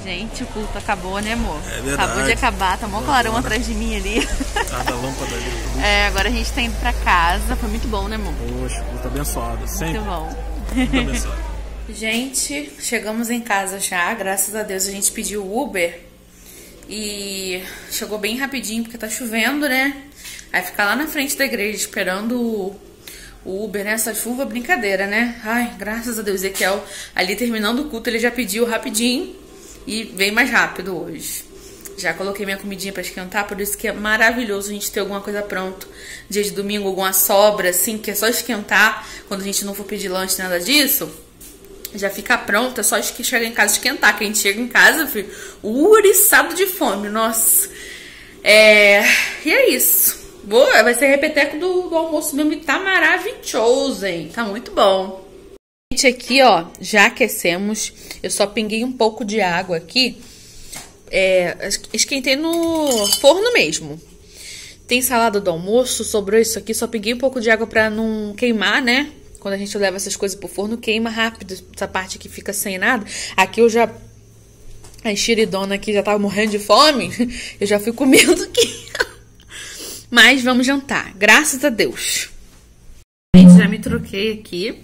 Gente, o culto acabou, né, amor? É verdade. Acabou de acabar, tá mó clarão atrás de mim ali. Tá da lâmpada ali. É, agora a gente tá indo pra casa. Foi muito bom, né, amor? Poxa, culto abençoado. Sempre. Muito bom. Muito abençoado. Gente, chegamos em casa já. Graças a Deus a gente pediu Uber. E chegou bem rapidinho, porque tá chovendo, né? Aí ficar lá na frente da igreja esperando o Uber nessa chuva, brincadeira, né? Ai, graças a Deus, Ezequiel ali terminando o culto, ele já pediu rapidinho e veio mais rápido hoje. Já coloquei minha comidinha pra esquentar, por isso que é maravilhoso a gente ter alguma coisa pronto. Dia de domingo, alguma sobra, assim, que é só esquentar. Quando a gente não for pedir lanche, nada disso, já fica pronto, é só que chegar em casa esquentar. Que a gente chega em casa, filho, ouriçado de fome, nossa. E é isso. Vai ser repeteco do almoço mesmo e tá maravilhoso, hein? Tá muito bom. Gente, aqui, ó, já aquecemos. Eu só pinguei um pouco de água aqui. Esquentei no forno mesmo. Tem salada do almoço, sobrou isso aqui. Só pinguei um pouco de água pra não queimar, né? Quando a gente leva essas coisas pro forno, queima rápido. Essa parte aqui fica sem nada. Aqui eu já... A enxeridona aqui já tava morrendo de fome. Eu já fui comendo aqui. Mas vamos jantar, graças a Deus. Gente, já me troquei aqui.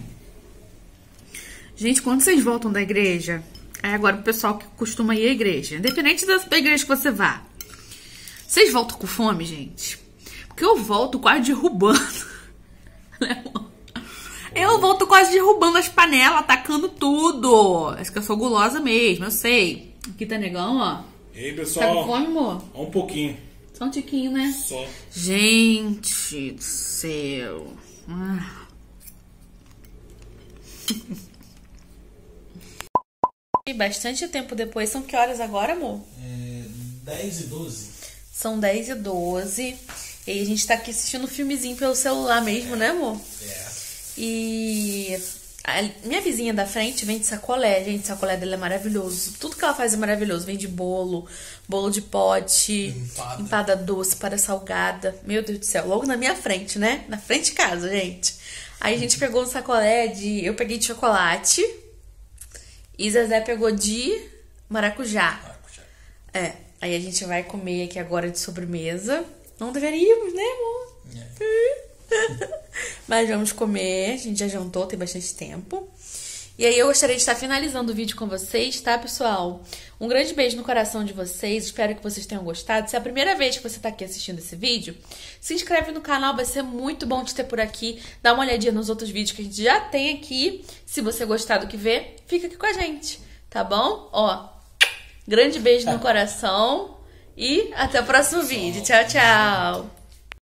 Gente, quando vocês voltam da igreja? Aí agora o pessoal que costuma ir à igreja, independente da igreja que você vá, vocês voltam com fome, gente? Porque eu volto quase derrubando. Eu volto quase derrubando as panelas, atacando tudo. Acho que eu sou gulosa mesmo, eu sei. Aqui tá negão, ó. E aí, pessoal? Tá com fome, amor? Um pouquinho. Só um tiquinho, né? Só. Gente do céu. E bastante tempo depois. São que horas agora, amor? 10h12. São 10h12. E a gente tá aqui assistindo um filmezinho pelo celular mesmo, né, amor? E a minha vizinha da frente vende sacolé. Gente, sacolé dela é maravilhoso. Tudo que ela faz é maravilhoso. Vende bolo de pote, empada doce para salgada. Meu Deus do céu, logo na minha frente, né? Na frente de casa, gente. Aí a gente pegou um sacolé eu peguei de chocolate e Zezé pegou de maracujá. Aí a gente vai comer aqui agora de sobremesa. Não deveríamos, né, amor? Mas vamos comer. A gente já jantou, tem bastante tempo. E aí eu gostaria de estar finalizando o vídeo com vocês, tá, pessoal? Um grande beijo no coração de vocês. Espero que vocês tenham gostado. Se é a primeira vez que você tá aqui assistindo esse vídeo, se inscreve no canal. Vai ser muito bom te ter por aqui. Dá uma olhadinha nos outros vídeos que a gente já tem aqui. Se você gostar do que vê, fica aqui com a gente, tá bom? Ó, grande beijo no coração. E até o próximo vídeo. Tchau, tchau.